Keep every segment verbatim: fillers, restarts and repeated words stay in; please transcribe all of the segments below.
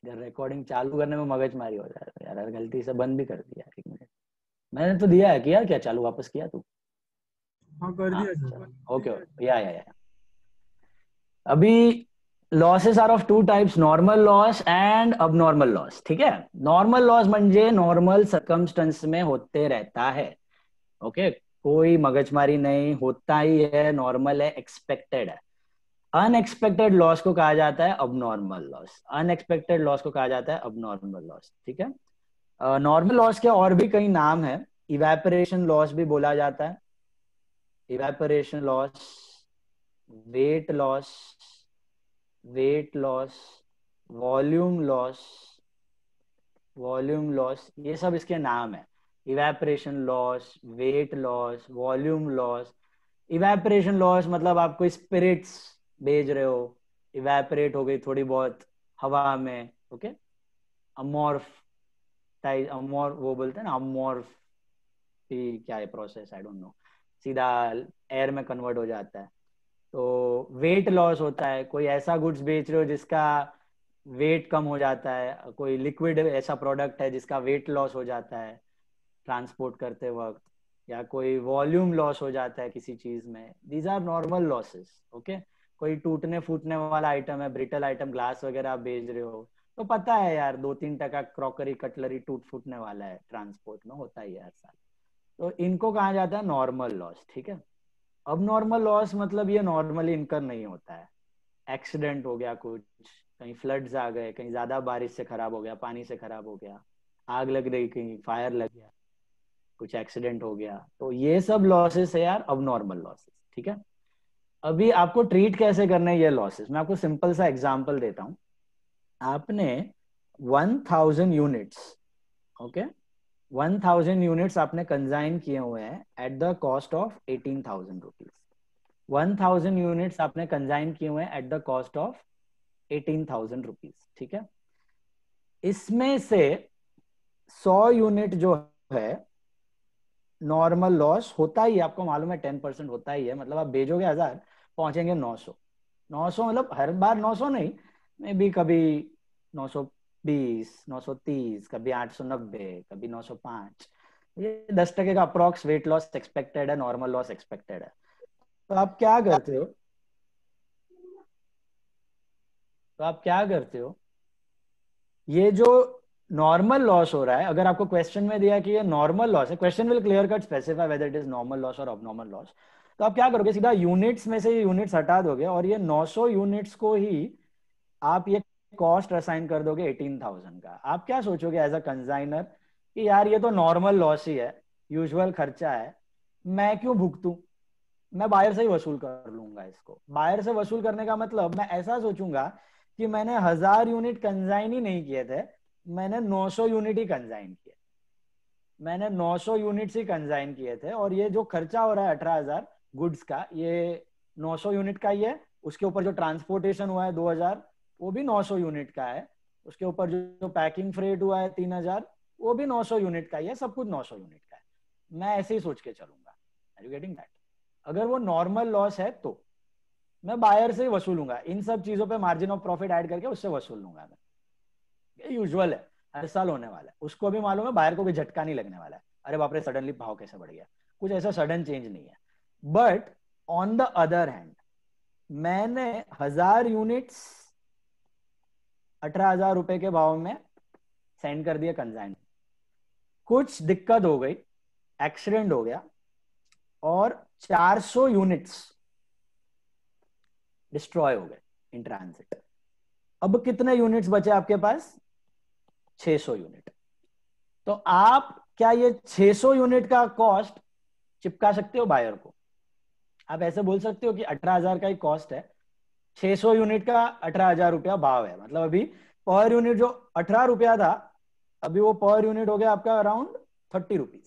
इधर रिकॉर्डिंग चालू करने में मगजमारी हो जाता है यार, यार गलती से बंद भी कर दिया, एक मिनट। मैंने तो दिया है, किया क्या चालू, वापस किया तू? हाँ कर हाँ दिया सर। चलो, ओके, या या या अभी losses are of two types, normal loss and abnormal loss, ठीक है। नॉर्मल लॉस म्हणजे नॉर्मल सर्कमस्टन्स में होते रहता है, ओके, कोई मगजमारी नहीं, होता ही है, नॉर्मल है, एक्सपेक्टेड है। अनएक्सपेक्टेड लॉस को कहा जाता है अबनॉर्मल लॉस, अनएक्सपेक्टेड लॉस को कहा जाता है अबनॉर्मल लॉस, ठीक है। नॉर्मल लॉस के और भी कई नाम है, इवेपोरेशन लॉस भी बोला जाता है, evaporation loss, weight loss, weight loss, volume loss, volume loss, ये सब इसके नाम है। Evaporation loss, weight loss, volume loss. Evaporation loss मतलब आप कोई स्पिरिट्स भेज रहे हो, इवेपोरेट हो गई थोड़ी बहुत हवा में, ओके। अमॉर्फ टाइप, अमॉर्फ वो बोलते हैं ना, अमॉर्फ की क्या है प्रोसेस, आई डोंट नो, सीधा एयर में कन्वर्ट हो जाता है। तो वेट लॉस होता है, कोई ऐसा गुड्स बेच रहे हो जिसका वेट कम हो जाता है, कोई लिक्विड ऐसा प्रोडक्ट है जिसका वेट लॉस हो जाता है ट्रांसपोर्ट करते वक्त, या कोई वॉल्यूम लॉस हो जाता है किसी चीज में, these are normal losses, okay. कोई टूटने फूटने वाला आइटम है, ब्रिटल आइटम, ग्लास वगैरह आप बेच रहे हो, तो पता है यार दो तीन टका क्रॉकरी कटलरी टूट फूटने वाला है, ट्रांसपोर्ट में होता ही है हर साल। तो इनको कहा जाता है नॉर्मल लॉस, ठीक है। अब नॉर्मल लॉस मतलब ये नॉर्मली इनकर नहीं होता है, एक्सीडेंट हो गया कुछ, कहीं फ्लड्स आ गए, कहीं ज्यादा बारिश से खराब हो गया, पानी से खराब हो गया, आग लग गई, कहीं फायर लग गया, कुछ एक्सीडेंट हो गया, तो ये सब लॉसेस है यार, अब नॉर्मल लॉसेस, ठीक है। अभी आपको ट्रीट कैसे करना है ये लॉसेस, मैं आपको सिंपल सा एग्जांपल देता हूँ। आपने one thousand units, okay, one thousand units आपने कंजाइन किए हुए हैं at the cost of eighteen thousand rupees. One thousand units आपने कंजाइन किए हुए हैं at the cost of eighteen thousand rupees, ठीक है। इसमें से सौ यूनिट जो है नॉर्मल लॉस होता ही है, आपको मालूम है टेन परसेंट होता ही है, मतलब आप भेजोगे हजार, पहुंचेंगे नौ सौ, नौ सौ मतलब हर बार नौ सौ नहीं, मे बी कभी नौ सौ बीस, नौ सौ तीस, कभी आठ सौ नब्बे, कभी नौ सौ पांच, ये दस टके का अप्रोक्स वेट लॉस एक्सपेक्टेड है, नॉर्मल लॉस एक्सपेक्टेड है। तो आप क्या करते हो, तो आप क्या करते हो, ये जो नॉर्मल लॉस हो रहा है, अगर आपको क्वेश्चन में दिया कि ये नॉर्मल लॉस है, question will clear cut specify whether it is normal loss और अबनॉर्मल लॉस, तो आप क्या करोगे, सीधा यूनिट्स में से ये यूनिट्स हटा दोगे और ये नौ सौ यूनिट्स को ही आप ये कॉस्ट असाइन कर दोगे एटीन थाउजेंड का। आप क्या सोचोगे एज अ कंजाइनर कि यार ये तो नॉर्मल लॉस ही है, यूजुअल खर्चा है, मैं क्यों भुगतूं, मैं बायर से ही वसूल कर लूंगा इसको। बायर से वसूल करने का मतलब मैं ऐसा सोचूंगा कि मैंने हजार यूनिट कंजाइन ही नहीं किए थे, मैंने नौ सौ यूनिट ही कंजाइन किए, मैंने नौ सौ यूनिट्स ही कंजाइन किए थे, और ये जो खर्चा हो रहा है अठारह हजार गुड्स का, ये नौ सौ यूनिट का ही है। उसके ऊपर जो ट्रांसपोर्टेशन हुआ है दो हजार, वो भी नौ सौ यूनिट का है। उसके ऊपर जो, जो पैकिंग फ्रेट हुआ है तीन हजार, वो भी नौ सौ यूनिट का ही है, सब कुछ नौ सौ यूनिट का है। मैं ऐसे ही सोच के चलूंगा, आर यू गेटिंग दैट? अगर वो नॉर्मल लॉस है तो मैं बायर से ही वसूलूंगा, इन सब चीजों पे मार्जिन ऑफ प्रॉफिट ऐड करके उससे वसूल लूंगा मैं, ये यूजुअल है, हर साल होने वाला है, उसको भी मालूम है, बायर को भी झटका नहीं लगने वाला है, अरे बाप रे सडनली भाव कैसे बढ़ गया, कुछ ऐसा सडन चेंज नहीं है। But on the other hand, मैंने हजार यूनिट्स अठारह हजार रुपए के भाव में सेंड कर दिया कंजाइन, कुछ दिक्कत हो गई, एक्सीडेंट हो गया, और चार सौ यूनिट्स डिस्ट्रॉय हो गए इन ट्रांसिट। अब कितने यूनिट्स बचे आपके पास, छह सौ यूनिट। तो आप क्या ये छह सौ यूनिट का कॉस्ट चिपका सकते हो बायर को? आप ऐसे बोल सकते हो कि अठारह हजार का ही कॉस्ट है, छह सौ यूनिट का अठारह हजार रुपया भाव है, मतलब अभी पर यूनिट जो अठारह रुपया था, अभी वो पर यूनिट हो गया आपका अराउंड थर्टी रुपीज।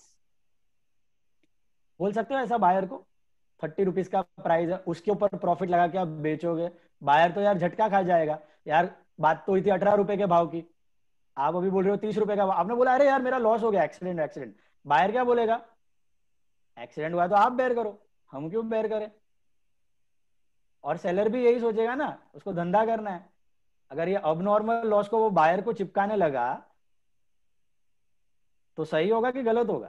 बोल सकते हो ऐसा बायर को? थर्टी रुपीज का प्राइस है, उसके ऊपर प्रॉफिट लगा के आप बेचोगे, बायर तो यार झटका खा जाएगा, यार बात तो हुई थी अठारह रुपए के भाव की, आप अभी बोल रहे हो तीस रुपए का भाव, आपने बोला अरे यार मेरा लॉस हो गया, एक्सीडेंट एक्सीडेंट। बायर क्या बोलेगा, एक्सीडेंट हुआ तो आप बेयर करो, हम क्यों बेयर करें? और सेलर भी यही सोचेगा ना, उसको धंधा करना है, अगर ये अब नॉर्मल लॉस को वो बायर को चिपकाने लगा तो सही होगा कि गलत होगा?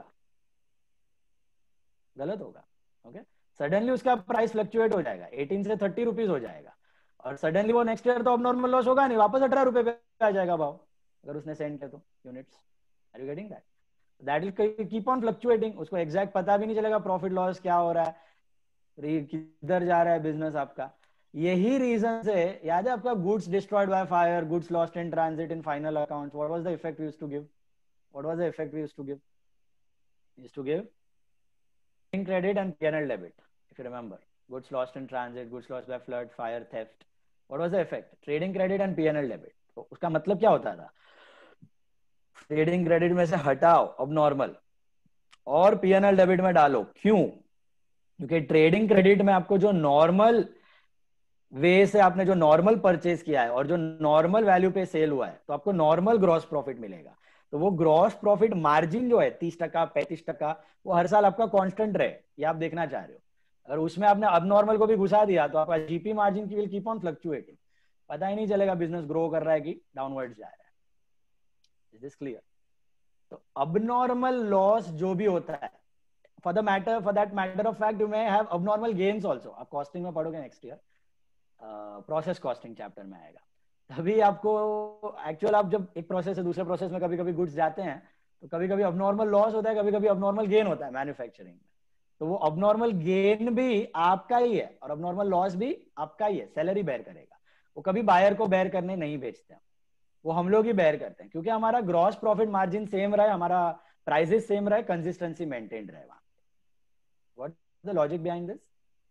गलत होगा। ओके, सडनली उसका प्राइस फ्लक्चुएट हो जाएगा, एटीन से थर्टी रुपीज हो जाएगा, और सडनली वो नेक्स्ट ईयर तो अब नॉर्मल लॉस होगा नहीं, वापस अठारह रुपए पे आ जाएगा भाव, अगर उसने सेंड किया तो units. Are you getting that? That will keep on fluctuating, उसको एग्जैक्ट पता भी नहीं चलेगा प्रॉफिट लॉस क्या हो रहा है, किधर जा रहा है बिजनेस आपका। यही रीजन से याद है आपका, goods destroyed by fire, goods lost in transit in final accounts, what was the effect we used to give? What was the effect we used to give? Used to give credit and P and L debit, if you remember. Goods lost in transit, goods lost by flood, fire, theft. What was the effect? Trading credit and P and L debit. तो उसका मतलब क्या होता था? Trading credit में से हटाओ अब नॉर्मल और P and L डेबिट में डालो। क्यों? क्योंकि ट्रेडिंग क्रेडिट में आपको जो नॉर्मल वे से आपने जो नॉर्मल परचेज किया है और जो नॉर्मल वैल्यू पे सेल हुआ है, तो आपको नॉर्मल ग्रॉस प्रॉफिट मिलेगा। तो वो ग्रॉस प्रॉफिट मार्जिन जो है तीस टका पैंतीस टका, वो हर साल आपका कांस्टेंट रहे, ये आप देखना चाह रहे हो। अगर उसमें आपने अब नॉर्मल को भी घुसा दिया तो आपका जीपी मार्जिन की विल कीप ऑन फ्लक्चुएटिंग, पता ही नहीं चलेगा बिजनेस ग्रो कर रहा है कि डाउनवर्ड जा रहा है। Is this clear? तो अब नॉर्मल लॉस जो भी होता है, for the matter for that matter of fact you may have abnormal gains also. आप कॉस्टिंग में पढ़ोगे next year, process costing chapter में आएगा, तभी आपको एक्चुअल, आप जब एक प्रोसेस से दूसरे प्रोसेस में कभी कभी गुड्स जाते हैं तो कभी कभी अबनॉर्मल लॉस होता है, कभी कभी अबनॉर्मल गेन होता है मैन्युफैक्चरिंग में। तो वो अबनॉर्मल गेन भी आपका ही है और अबनॉर्मल लॉस भी आपका ही है, सैलरी बेयर करेगा। वो कभी बायर को बेयर करने नहीं भेजते हैं, वो हम लोग ही बेयर करते हैं, क्योंकि हमारा ग्रॉस प्रॉफिट मार्जिन सेम रहे, हमारा प्राइसेस सेम रहे, कंसिस्टेंसी मेंटेन रहे वहां। What the logic behind this?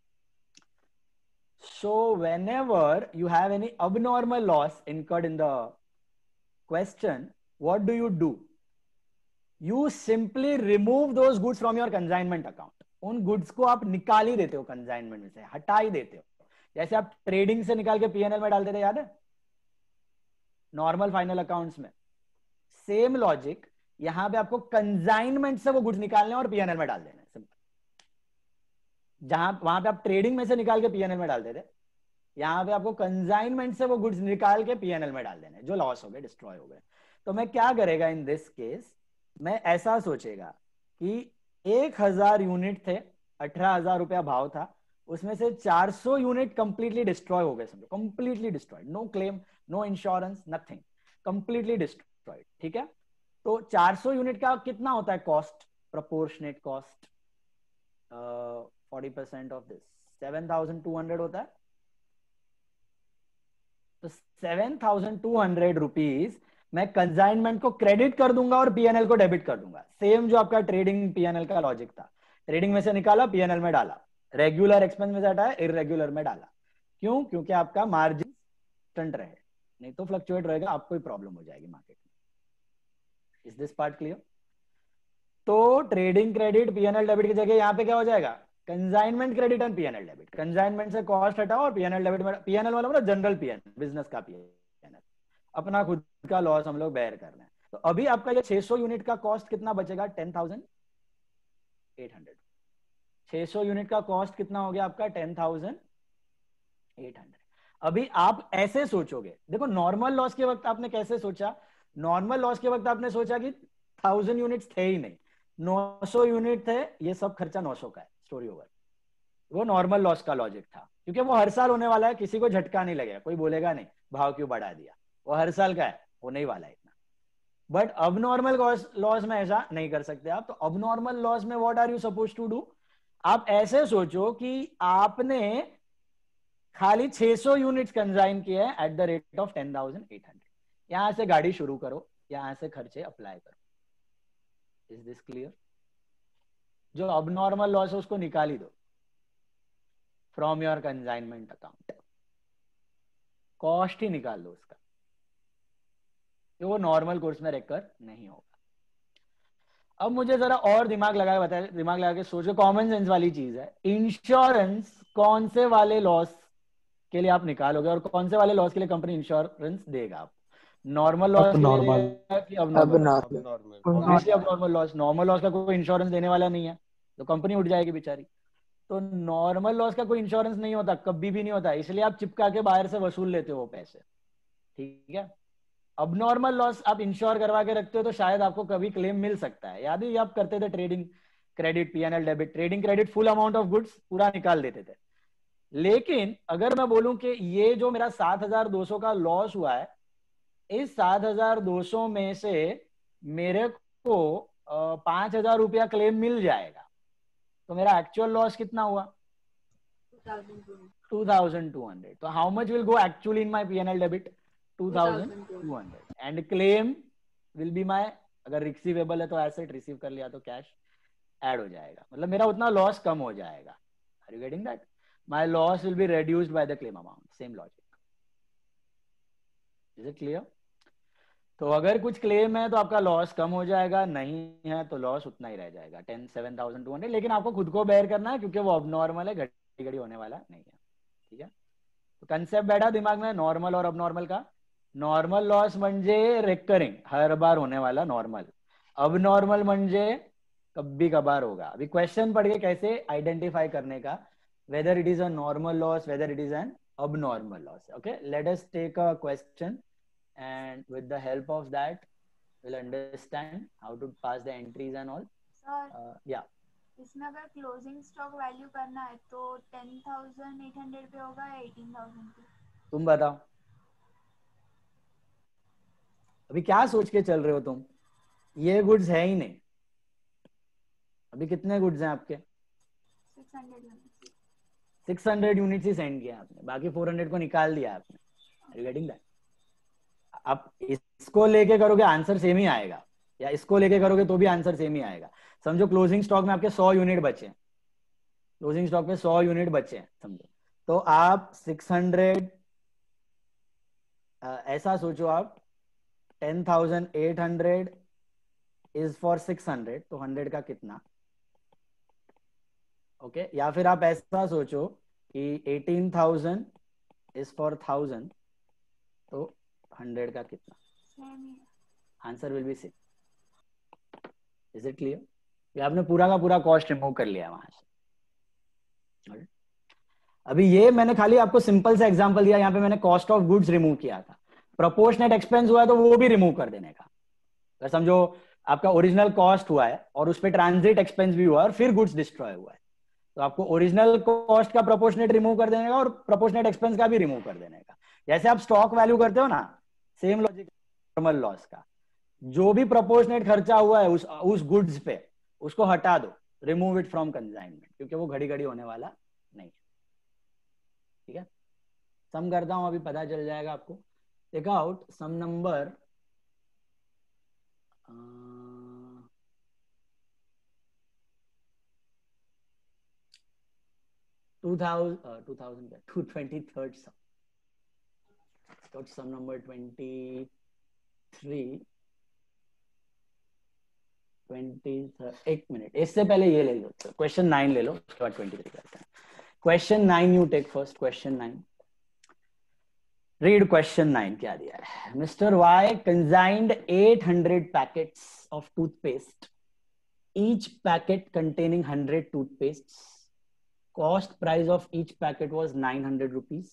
So whenever you have any abnormal loss incurred in the question, what do you do? You simply remove those goods from your consignment account. उन goods को आप निकाल ही देते हो consignment में से, हटा ही देते हो। जैसे आप ट्रेडिंग से निकाल के पीएनएल में डालते थे, याद है, नॉर्मल फाइनल अकाउंट्स में। सेम लॉजिक यहां पे आपको कंसाइनमेंट से वो गुड्स निकालने और पीएनएल में डाल देना है, सिंपल। जहां वहां पे आप ट्रेडिंग में से निकाल के पीएनएल में डालते थे, यहां पे आपको कंसाइनमेंट से वो गुड्स निकाल के पीएनएल में डाल देने, जो लॉस हो गए, डिस्ट्रॉय हो गए। तो मैं क्या करेगा इन दिस केस, मैं ऐसा सोचेगा कि एक हजार यूनिट थे, अठारह हजार रुपया भाव था, उसमें से चार सौ यूनिट कंप्लीटली डिस्ट्रॉय हो गए, समझो completely destroyed, no claim, no insurance, nothing, completely destroyed. ठीक है, तो चार सौ यूनिट का कितना होता है cost, proportionate cost, forty percent of this seven thousand two hundred होता है। तो seven thousand two hundred rupees मैं कंसाइनमेंट को क्रेडिट कर दूंगा और पीएनएल को डेबिट कर दूंगा। सेम जो आपका ट्रेडिंग पीएनएल का लॉजिक था, ट्रेडिंग में से निकाला पीएनएल में डाला, रेगुलर एक्सपेंस में से हटाया इररेगुलर में डाला। क्यों? क्योंकि आपका मार्जिन कांस्टेंट रहे, नहीं तो फ्लक्चुएट रहेगा, आपको ही प्रॉब्लम हो जाएगी मार्केट में। Is this part clear? तो ट्रेडिंग क्रेडिट पीएनएल डेबिट की जगह यहाँ पे क्या हो जाएगा, consignment credit and PNL debit. Consignment से कॉस्ट हटाओ और पीएनएल डेबिट में, पीएनएल वाला मतलब जनरल पीएनएल, बिजनेस का पीएनएल, अपना खुद का लॉस हम लोग बेयर कर रहे हैं। तो अभी आपका ये छह सौ यूनिट का कॉस्ट कितना बचेगा, टेन थाउजेंड एट हंड्रेड। छह सौ यूनिट का कॉस्ट कितना हो गया आपका, टेन थाउजेंड एट हंड्रेड। अभी आप ऐसे सोचोगे, देखो नॉर्मल लॉस के वक्त आपने कैसे सोचा, नॉर्मल लॉस के वक्त आपने सोचा कि थाउजेंड यूनिट्स थे ही नहीं, नौ सौ यूनिट थे, ये सब खर्चा नौ सौ का है, स्टोरी ओवर। वो नॉर्मल लॉस का लॉजिक था, क्योंकि वो हर साल होने वाला है, किसी को झटका नहीं लगेगा, कोई बोलेगा नहीं भाव क्यों बढ़ा दिया, वो हर साल का है, होने ही वाला है इतना। बट अब नॉर्मल लॉस में ऐसा नहीं कर सकते आप। तो अब नॉर्मल लॉस में what are you suppose to do, आप ऐसे सोचो कि आपने खाली छह सौ यूनिट्स कंसाइन किए हैं at the rate of ten thousand eight hundred. यहां से गाड़ी शुरू करो, यहां से खर्चे अप्लाई करो। Is this clear? जो अब नॉर्मल लॉस है उसको निकाल ही दो from your consignment account, cost ही निकाल दो उसका, तो वो नॉर्मल कोर्स में रेकर नहीं होगा। अब मुझे जरा और दिमाग लगा बताया, दिमाग लगा के सोचो, कॉमन सेंस वाली चीज है, इंश्योरेंस कौन से वाले लॉस के लिए आप निकालोगे और कौन से वाले लॉस के लिए कंपनी इंश्योरेंस देगा? आप नॉर्मल लॉस के लिए देगा कि अब नॉर्मल? ऑब्वियसली अब नॉर्मल लॉस। नॉर्मल लॉस का कोई इंश्योरेंस देने वाला नहीं है, तो कंपनी उठ जाएगी बेचारी। तो नॉर्मल लॉस का कोई इंश्योरेंस नहीं होता, कभी भी नहीं होता, इसलिए आप चिपका के बाहर से वसूल लेते हो वो पैसे। ठीक है। अब नॉर्मल लॉस आप इंश्योर करवा के रखते हो तो शायद आपको कभी क्लेम मिल सकता है। याद ही आप करते थे trading credit, PNL debit, trading credit full amount of goods पूरा निकाल देते थे। लेकिन अगर मैं बोलूं कि ये जो मेरा सात हजार दो सौ का लॉस हुआ है, इस सात हजार दो सौ में से मेरे को पांच हजार रुपया क्लेम मिल जाएगा, तो मेरा एक्चुअल लॉस कितना हुआ? Two thousand two hundred. तो how much will go actually in my PNL debit? Two thousand two hundred. And claim will be my, अगर रिसीवेबल है तो एसेट, रिसीव कर लिया तो कैश ऐड हो जाएगा, मतलब मेरा उतना लॉस कम हो जाएगा। Are you getting that? My loss will be reduced by the claim amount. Same logic. Is it clear? तो अगर कुछ क्लेम है तो आपका लॉस कम हो जाएगा, नहीं है तो लॉस उतना ही रह जाएगा, ten seven thousand two hundred. लेकिन आपको खुद को बेयर करना है क्योंकि वो अब नॉर्मल है, घड़ी घड़ी होने वाला नहीं है। ठीक है, तो कंसेप्ट बैठा दिमाग में नॉर्मल और अब नॉर्मल का। नॉर्मल लॉस म्हणजे रेकरिंग, हर बार होने वाला नॉर्मल। अब नॉर्मल म्हणजे कभी कभार होगा। अभी क्वेश्चन पढ़ के कैसे आइडेंटिफाई करने का, whether it is a normal loss, whether it is an abnormal loss. Okay, let us take a question, and with the help of that we'll understand how to pass the entries and all. Sir, uh, yeah, इसमें अगर closing stock value करना है तो ten thousand eight hundred पे होगा या eighteen thousand पे? तुम बताओ अभी क्या सोच के चल रहे हो तुम? ये गुड्स है ही नहीं। अभी कितने गुड्स हैं आपके? Six hundred units. Six hundred units ही सेंड किया आपने, बाकी फोर हंड्रेड को निकाल दिया आपने। Are you getting that? आप इसको लेके करोगे आंसर सेम ही आएगा, या इसको लेके करोगे तो भी आंसर सेम ही आएगा। समझो क्लोजिंग स्टॉक में आपके सौ यूनिट बचे, क्लोजिंग स्टॉक में सौ यूनिट बचे हैं समझो, तो आप सिक्स हंड्रेड, ऐसा सोचो आप, ten thousand eight hundred is for six hundred, तो हंड्रेड का कितना? Okay okay? या फिर आप ऐसा सोचो कि eighteen thousand is for thousand, तो हंड्रेड का कितना? Answer will be same. Is it clear? ये आपने पूरा का पूरा कॉस्ट रिमूव कर लिया वहां से। अभी ये मैंने खाली आपको सिंपल सा एग्जांपल दिया, यहाँ पे मैंने कॉस्ट ऑफ गुड्स रिमूव किया था। प्रोपोर्शनेट एक्सपेंस हुआ है तो वो भी रिमूव कर देने का। अगर समझो आपका ओरिजिनल कॉस्ट हुआ है और उस पर ट्रांजिट एक्सपेंस भी हुआ है और फिर गुड्स डिस्ट्रॉय हुआ है, तो आपको ओरिजिनल कॉस्ट का प्रोपोर्शनेट रिमूव कर देने का और प्रोपोर्शनेट एक्सपेंस का भी रिमूव कर देने का। जैसे आप स्टॉक वैल्यू करते हो ना, सेम लॉजिक नॉर्मल लॉस का। जो भी प्रोपोर्शनेट खर्चा हुआ है उस उस गुड्स पे, उसको हटा दो, रिमूव इट फ्रॉम कंसाइनमेंट, क्योंकि वो घड़ी घड़ी होने वाला नहीं है। ठीक है, सम करता हूं, अभी पता चल जाएगा आपको। Take out some number two thousand two thousand two twenty third some, some number twenty three twenty, एक मिनट, इससे पहले ये ले लो, क्वेश्चन नाइन ले लो, उसके बाद ट्वेंटी थ्री करते हैं। Question nine you take first. Question nine, read question nine. क्या दिया है? Mister Y consigned eight hundred packets of toothpaste, each packet containing hundred toothpaste, cost price of each packet was nine hundred rupees.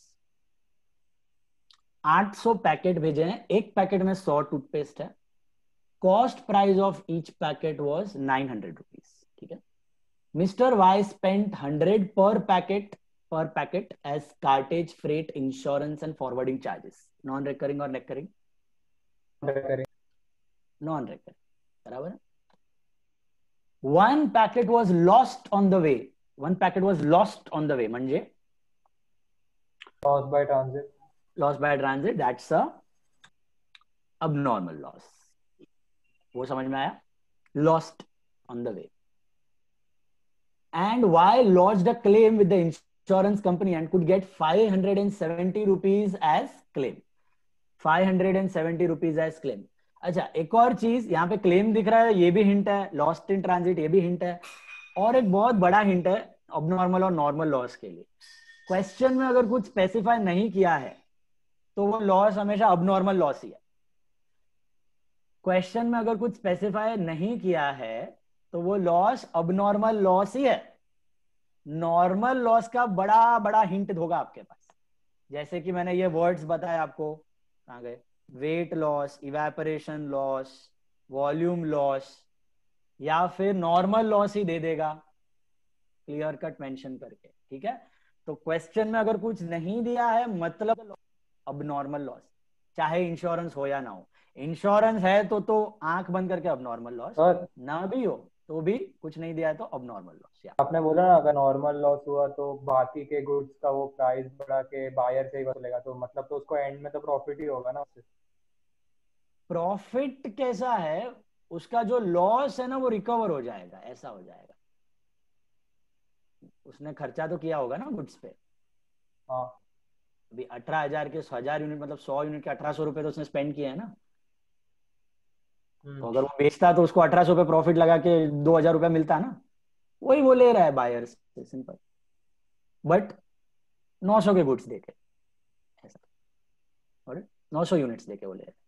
आठ सौ packet भेजे हैं, एक packet में सौ टूथपेस्ट है, cost price of each packet was nine hundred rupees. ठीक है, mister Y spent hundred per packet per packet as cartage, freight, insurance and forwarding charges. Non recurring or recurring? recurring. Non recurring. बराबर है? One packet was lost on the way. One packet was lost on the way. म्हणजे Lost by transit. Lost by transit. That's a abnormal loss. वो समझ में आया? Lost on the way. And why lodged a claim with the insurance company and could get five hundred seventy rupees as claim. five hundred seventy rupees as claim. अच्छा, एक और चीज यहाँ पे क्लेम दिख रहा है, ये भी हिंट है, लॉस्ट इन ट्रांजिट ये भी हिंट है, और एक बहुत बड़ा हिंट है अबनॉर्मल और नॉर्मल लॉस के लिए। क्वेश्चन में अगर कुछ स्पेसिफाई नहीं किया है तो वो लॉस हमेशा अबनॉर्मल लॉस ही है। क्वेश्चन में अगर कुछ स्पेसिफाई नहीं किया है तो वो लॉस अबनॉर्मल लॉस ही है। नॉर्मल लॉस का बड़ा बड़ा हिंट होगा आपके पास, जैसे कि मैंने ये वर्ड्स बताए आपको, कहाँ गए, weight loss, evaporation loss, volume loss, या फिर नॉर्मल लॉस ही दे देगा क्लियर कट मेंशन करके, ठीक है। तो क्वेश्चन में अगर कुछ नहीं दिया है मतलब अब नॉर्मल लॉस, चाहे इंश्योरेंस हो या ना हो, इंश्योरेंस है तो तो आंख बंद करके अब नॉर्मल लॉस, सर ना भी हो तो भी कुछ नहीं दिया है तो अब नॉर्मल लॉस। या आपने बोला ना अगर नॉर्मल लॉस हुआ तो बाकी के गुड्स का वो प्राइस बढ़ा के बायर से ही वसूलेगा, तो मतलब तो उसको एंड में तो प्रॉफिट ही होगा ना उससे। प्रॉफिट कैसा है, उसका जो लॉस है ना वो रिकवर हो जाएगा, ऐसा हो जाएगा, उसने खर्चा तो किया होगा ना गुड्स पे। हाँ। अभी अठारह हजार के हजार यूनिट मतलब सौ यूनिट के अठारह सौ रुपए तो उसने स्पेंड किए हैं ना, तो हम्म। अगर वो बेचता तो उसको अठारह सौ पे प्रॉफिट लगा के दो हजार रुपया मिलता ना, वही वो ले रहा है बायर से, सिंपल। बट नौ सौ के गुड्स देके ऐसा, और नौ सौ यूनिट्स देके वो ले रहा है,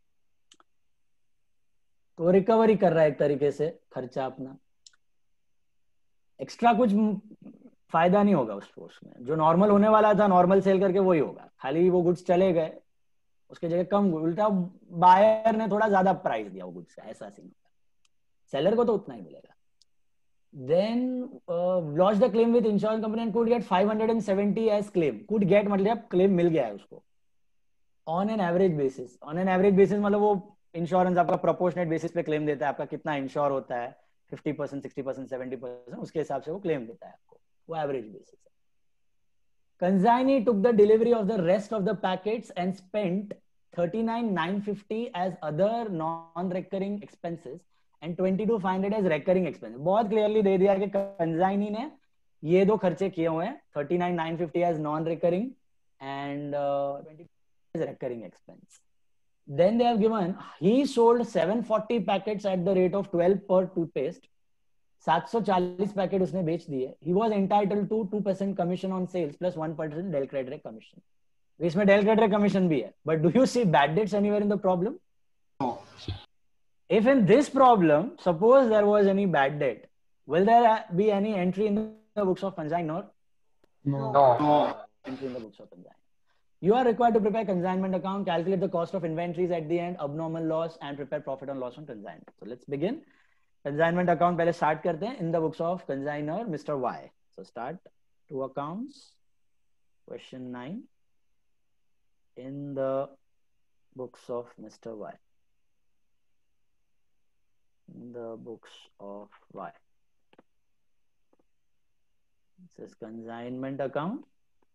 तो रिकवरी कर रहा है एक तरीके से खर्चा अपना, एक्स्ट्रा कुछ फायदा नहीं होगा उसको, उसमें जो नॉर्मल होने वाला था नॉर्मल सेल करके वही होगा, खाली वो गुड्स चले गए, उसके जगह कम, उल्टा बायर ने थोड़ा ज्यादा प्राइस दिया वो गुड्स का, ऐसा सीन होगा, सेलर को तो उतना ही मिलेगा। then uh, lodge the claim with insurance company and could get five hundred seventy as claim, could get मतलब claim मिल गया है उसको on an average basis, on an average basis मतलब वो इंश्योरेंस आपका प्रोपोर्शनेट बेसिस पे क्लेम देता है, आपका कितना इंश्योर होता है fifty percent, sixty percent, seventy percent, उसके हिसाब से वो क्लेम देता है आपको, वो एवरेज बेसिस है। Consignee took the delivery of the rest of the packets and spent thirty-nine thousand nine hundred fifty as other non-recurring expenses and twenty-two thousand five hundred as recurring expenses। बहुत clearly दे दिया कि consignee ने ये दो खर्चे किए हुए हैं, thirty-nine thousand nine hundred fifty as non-recurring and uh, twenty-two as recurring expense। Then they have given he sold seven hundred forty packets at the rate of twelve per toothpaste, सात सौ चालीस पैकेट उसने बेच दिए, he was entitled to two percent commission on sales plus one percent del credit commission। इसमें del credit commission भी है, but do you see bad debts anywhere in the problem? No. If in this problem suppose there was any bad debt, will there be any entry in the books of consignor? No. No. No. Entry in the books of consignor। You are required to prepare consignment account, calculate the cost of inventories at the end, abnormal loss, and prepare profit and loss on consignment। So let's begin। Consignment account पहले start करते हैं, in the books of consignor Mister Y. So start to accounts, question nine, in the books of Mister Y, in the books of Y, this is consignment account.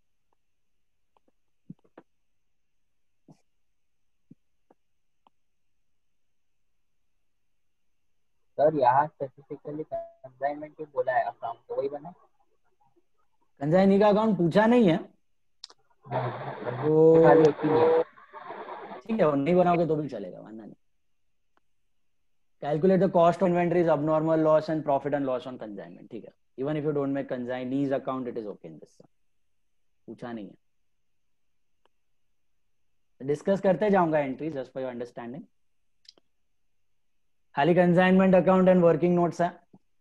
Sir यहाँ specifically consignment क्यों बोला है, account तो वही बना। Consignee का account पूछा नहीं है तो खाली एक ही है। ठीक है, वो नहीं बनाओगे तो भी चलेगा, वरना नहीं। Calculate the cost of inventories, abnormal loss and profit and loss on consignment, ठीक है। Even if you don't make consignee's account it is okay in this, पूछा नहीं है, डिस्कस करते जाऊंगा entry just for your understanding. खाली consignment account and working notes है,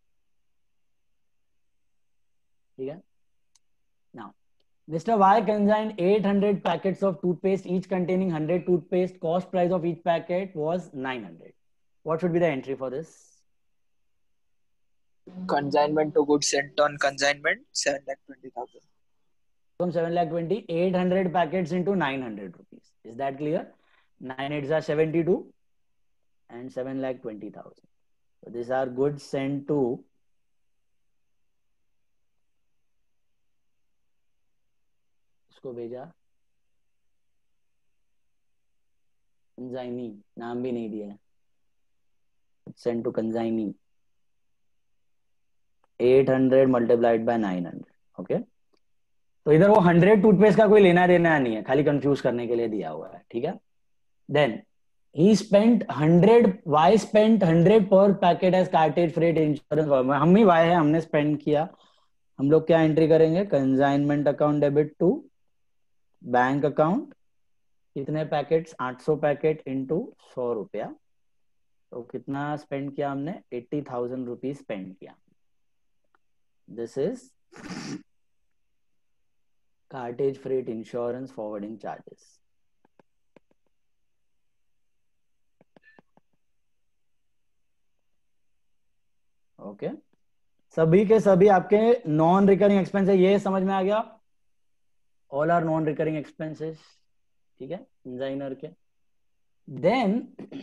ठीक है। Now Mister Y consigned eight hundred packets of toothpaste, each containing one hundred toothpaste. Cost price of each packet was nine hundred. What should be the entry for this? Consignment to goods sent on consignment, seven lakh twenty thousand. From seven lakh twenty, eight hundred packets into nine hundred rupees. Is that clear? nine eights are seventy-two and seven lakh twenty thousand. So these are goods sent to उसको भेजा consignee, नाम भी नहीं दिया है, sent to consignee, eight hundred multiplied by nine hundred, okay? तो इधर वो हंड्रेड टूथपेस्ट का कोई लेना देना नहीं है, खाली कंफ्यूज करने के लिए दिया हुआ है, ठीक है। Then he spent one hundred, Y spent one hundred per packet as cartage freight insurance, हम ही Y है, हमने स्पेंड किया, हम लोग क्या एंट्री करेंगे, consignment account debit to bank account, कितने पैकेट्स, आठ सौ पैकेट इंटू सौ रुपया, तो कितना स्पेंड किया हमने, एट्टी थाउजेंड रुपीज स्पेंड किया। This is cartage freight insurance forwarding charges. Okay, सभी के सभी आपके नॉन रिकरिंग एक्सपेंस है, ये समझ में आ गया, all are non recurring expenses, ठीक है, डिजाइनर के। देन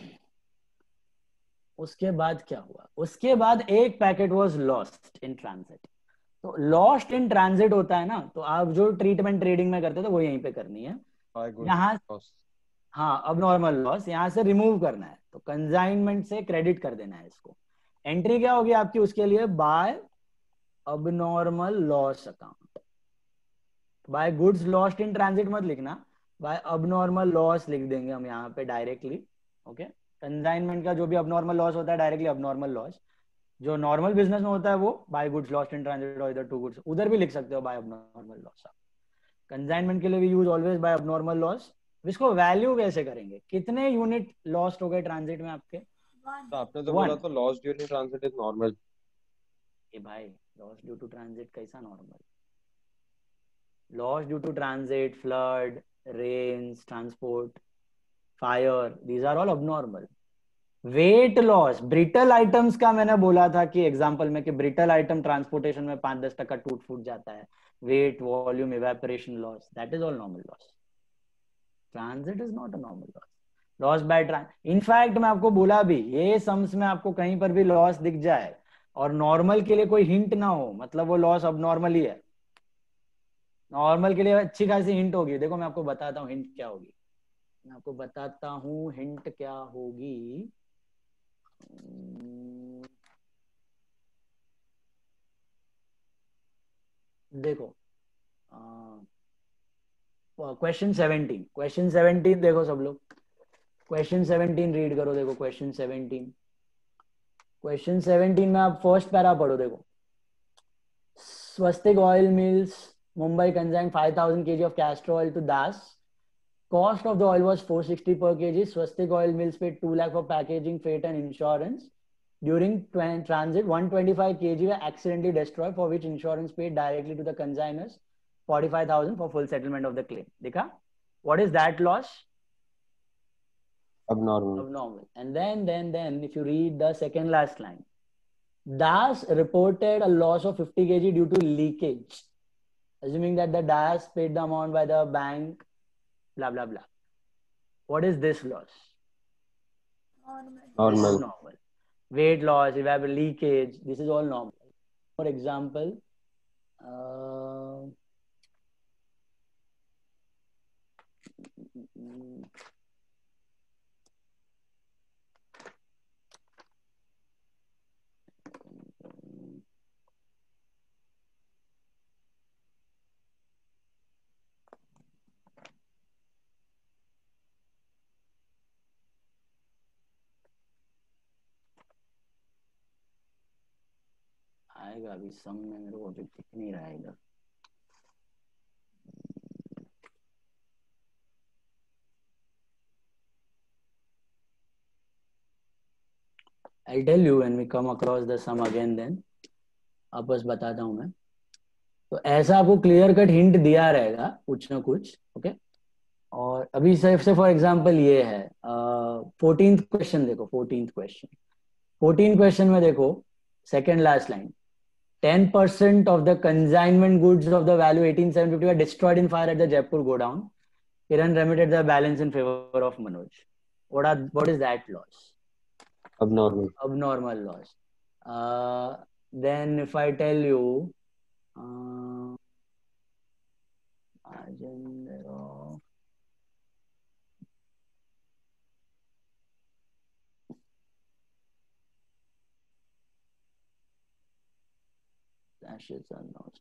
उसके बाद क्या हुआ, उसके बाद एक packet was lost in transit. तो लॉस्ट इन ट्रांजिट होता है ना, तो आप जो ट्रीटमेंट ट्रेडिंग में करते थे वो यहीं पे करनी है, यहाँ हाँ अब नॉर्मल लॉस यहाँ से रिमूव करना है, तो कंसाइनमेंट से क्रेडिट कर देना है इसको। एंट्री क्या होगी आपकी उसके लिए, बाय अब normal loss account. By goods lost in transit मत लिखना, बाय अब नॉर्मल लॉस लिख देंगे हम यहाँ पे डायरेक्टली। ओके, कंसाइनमेंट का जो भी अब नॉर्मल लॉस होता है डायरेक्टली अब नॉर्मल लॉस, जो नॉर्मल बिजनेस में होता है वो by goods lost in transit और इधर टू गुड्स, उधर भी लिख सकते हो बाय अब नॉर्मल लॉस। कंसाइनमेंट के लिए भी यूज ऑलवेज बाय अब नॉर्मल लॉस। इसको वैल्यू कैसे करेंगे, कितने यूनिट लॉस्ट हो गए ट्रांजिट में आपके? तो आपने तो बोला तो loss during transit is normal. ए भाई लॉस ड्यू टू ट्रांजिट कैसा normal? Loss due to transit, flood, rains, transport, fire, these are all abnormal. Weight loss, brittle items का मैंने बोला था कि एग्जांपल में कि ब्रिटल आइटम ट्रांसपोर्टेशन में पांच दस टका टूट फूट जाता है, weight, volume, evaporation loss, that is all normal loss. Transit is not a normal loss. Loss by trans, in fact मैं आपको बोला भी, ये सम्स में आपको कहीं पर भी लॉस दिख जाए और नॉर्मल के लिए कोई हिंट ना हो, मतलब वो लॉस अब नॉर्मल ही है। नॉर्मल के लिए अच्छी खासी हिंट होगी, देखो मैं आपको बताता हूँ हिंट क्या होगी, मैं आपको बताता हूँ हिंट क्या होगी। देखो क्वेश्चन सेवनटीन, क्वेश्चन सेवनटीन देखो सब लोग, क्वेश्चन सेवनटीन रीड करो। देखो क्वेश्चन सेवनटीन, क्वेश्चन सेवनटीन में आप फर्स्ट पैरा पढ़ो। देखो, Swastik oil mills Mumbai consign five thousand KG of castor oil to Das, cost of the oil was four sixty per kg. Swastik Oil Mills paid two lakh for packaging, freight and insurance. During transit, one hundred twenty-five kilograms were accidentally destroyed, for which insurance paid directly to the consignors forty-five thousand for full settlement of the claim. Dekha? What is that loss? Abnormal. Abnormal. And then, then, then, if you read the second last line, Das reported a loss of fifty kilograms due to leakage, assuming that the Das paid the amount by the bank. Blah blah blah. What is this loss? Normal. Normal. Normal. Weight loss, evaporation, leakage. This is all normal. For example, uh, आएगा अभी सम में, मेरे को अभी दिख नहीं रहा है इधर। I'll tell you when we come across the sum again then. अब बस बताता हूँ मैं। तो ऐसा आपको क्लियर कट हिंट दिया रहेगा कुछ ना कुछ, ओके। और अभी से फॉर एग्जांपल ये है फोर्टीन्थ क्वेश्चन, देखो फोर्टीन्थ क्वेश्चन, फोर्टीन क्वेश्चन में देखो second last line, ten percent of the consignment goods of the value eighteen thousand seven hundred fifty were destroyed in fire at the Jaipur godown. Kiran remitted the balance in favor of Manoj. What are what is that loss? Abnormal. Abnormal loss. Uh, then if I tell you, uh, ashes are not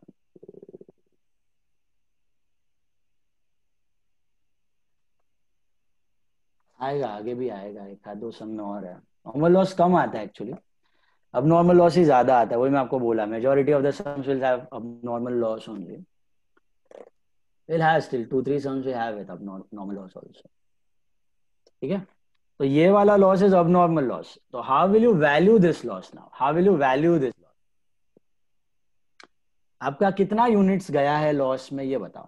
आएगा, आगे भी आएगा, एक आध दो सम में और है। नॉर्मल लॉस कम आता है एक्चुअली, अब नॉर्मल लॉस ही ज्यादा आता है, वही मैं आपको बोला, majority of the sums will have abnormal loss only. We'll have still two three sums we have with abnormal loss also. ठीक है, तो ये वाला लॉस इज abnormal loss. तो how will you value this loss now? How will you value this loss? आपका कितना units गया है लॉस में, ये बताओ।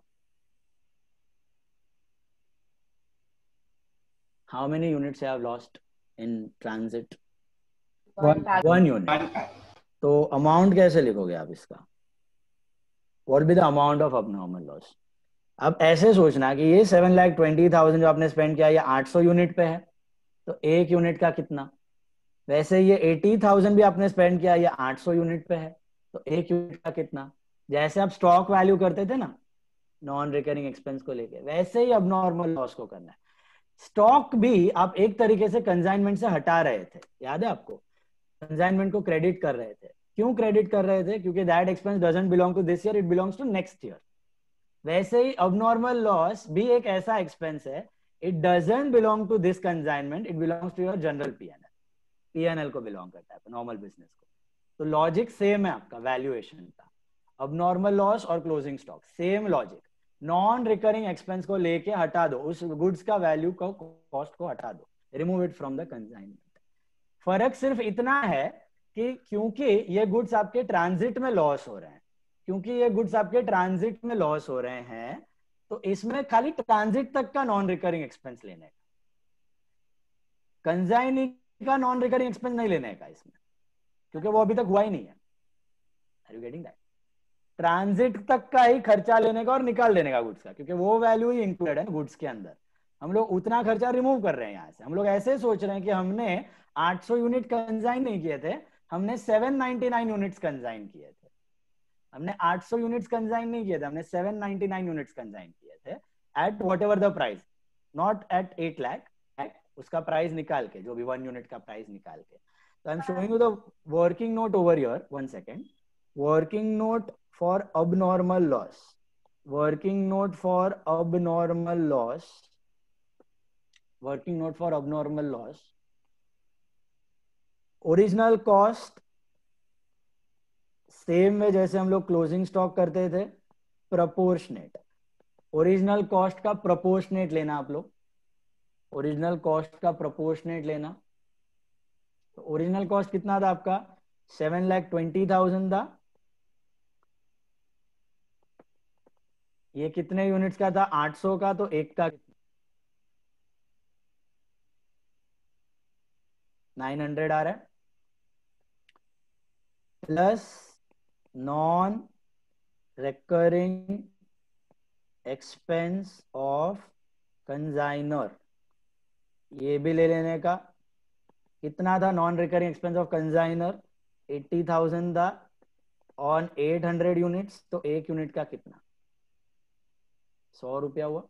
How many units have lost in transit? One. One unit. तो अमाउंट कैसे लिखोगे आप इसका? What be the amount of abnormal loss? अब ऐसे सोचना कि ये सेवन लाख ट्वेंटी थाउजेंड जो आपने स्पेंड किया ये आठ सौ यूनिट पे है, तो एक यूनिट का कितना? वैसे ये एटी थाउजेंड भी आपने स्पेंड किया ये आठ सौ यूनिट पे है, तो एक यूनिट का कितना? जैसे आप स्टॉक वैल्यू करते थे ना नॉन रिकरिंग एक्सपेंस को लेके, वैसे ही अब नॉर्मल लॉस को करना है। स्टॉक भी आप एक तरीके से कंसाइनमेंट से हटा रहे थे, याद है आपको? कंसाइनमेंट को क्रेडिट कर रहे थे। क्यों क्रेडिट कर रहे थे? क्योंकि that expense doesn't belong to this year, it belongs to next year. वैसे ही अबनॉर्मल लॉस भी एक ऐसा एक्सपेंस है, it doesn't belong to this consignment, it belongs to your general PNL. PNL को बिलोंग करता है, नॉर्मल बिजनेस को। तो लॉजिक सेम है आपका वैल्यूएशन का। अबनॉर्मल लॉस और closing stock same logic. Non recurring expense को लेके हटा दो, उस गुड्स का वैल्यू को, कॉस्ट को हटा दो, remove it from the consignment. फर्क सिर्फ इतना है कि क्योंकि ये गुड्स आपके ट्रांजिट में लॉस हो रहे हैं, क्योंकि ये गुड्स आपके ट्रांजिट में लॉस हो रहे हैं, तो इसमें खाली ट्रांजिट तक का नॉन रिकरिंग एक्सपेंस लेने का, कंसाइनी का नॉन रिकरिंग एक्सपेंस नहीं लेने का इसमें, क्योंकि वो अभी तक हुआ ही नहीं है। Are you getting that? Transit तक का ही खर्चा लेने का और निकाल देने का गुड्स का, क्योंकि वो वैल्यू ही इंक्लूडेड है गुड्स के अंदर। हम लोग उतना खर्चा रिमूव कर रहे हैं यहाँ से। हम लोग ऐसे सोच रहे हैं कि हमने आठ सौ यूनिट कंसाइन नहीं किए थे, हमने seven ninety nine units consign किए थे। हमने आठ सौ यूनिट्स कंसाइन नहीं किए थे, हमने seven ninety nine units consign किए थे at whatever the price, not at eight lakh, उसका प्राइस निकाल के, जो भी वन यूनिट का प्राइस निकाल के। तो I am showing you the working note over here, one second. Working note for abnormal loss, working note for abnormal loss, working note for abnormal loss, original cost same में जैसे हम लोग closing stock करते थे, proportionate. Original cost का proportionate लेना आप लोग, ओरिजिनल कॉस्ट का प्रोपोर्शनेट लेना। तो ओरिजिनल कॉस्ट कितना था आपका? सेवन लाख ट्वेंटी थाउजेंड था। ये कितने यूनिट्स का था? आठ सौ का, तो एक का नाइन हंड्रेड आ रहा है, plus non recurring expense of consignor, ये भी ले लेने का। कितना था non recurring expense of consignor? Eighty thousand था ऑन एट हंड्रेड यूनिट्स, तो एक यूनिट का कितना? सौ रुपया हुआ।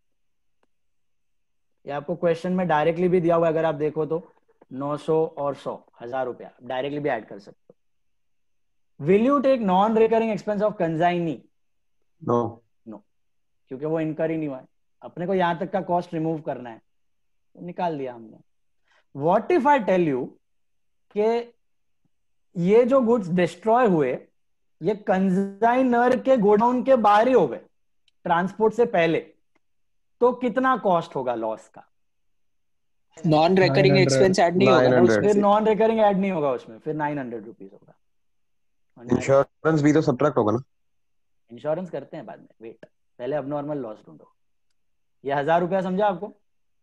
ये आपको क्वेश्चन में डायरेक्टली भी दिया हुआ है, अगर आप देखो तो नौ सौ और सौ, हजार रुपया डायरेक्टली भी ऐड कर सकते हो। Will you take non recurring expense of consignee? No no, क्योंकि वो इनकर ही नहीं हुआ है। अपने को यहां तक का कॉस्ट रिमूव करना है, तो निकाल दिया हमने। What if I tell you कि ये जो गुड्स डिस्ट्रॉय हुए ये कंसाइनर के गोडाउन के बाहर ही हो गए, ट्रांसपोर्ट से पहले, तो कितना कॉस्ट होगा लॉस का? नॉन रिकरिंग एक्सपेंस ऐड नहीं होगा ना उसमें, फिर नॉन रिकरिंग ऐड नहीं होगा उसमें, फिर नाइन हंड्रेड रुपीज होगा। इंश्योरेंस भी तो सब्ट्रैक्ट होगा ना? इंश्योरेंस करते हैं बाद में, वेट, पहले अबनॉर्मल लॉस ढूंढो। ये हजार रुपया समझा आपको?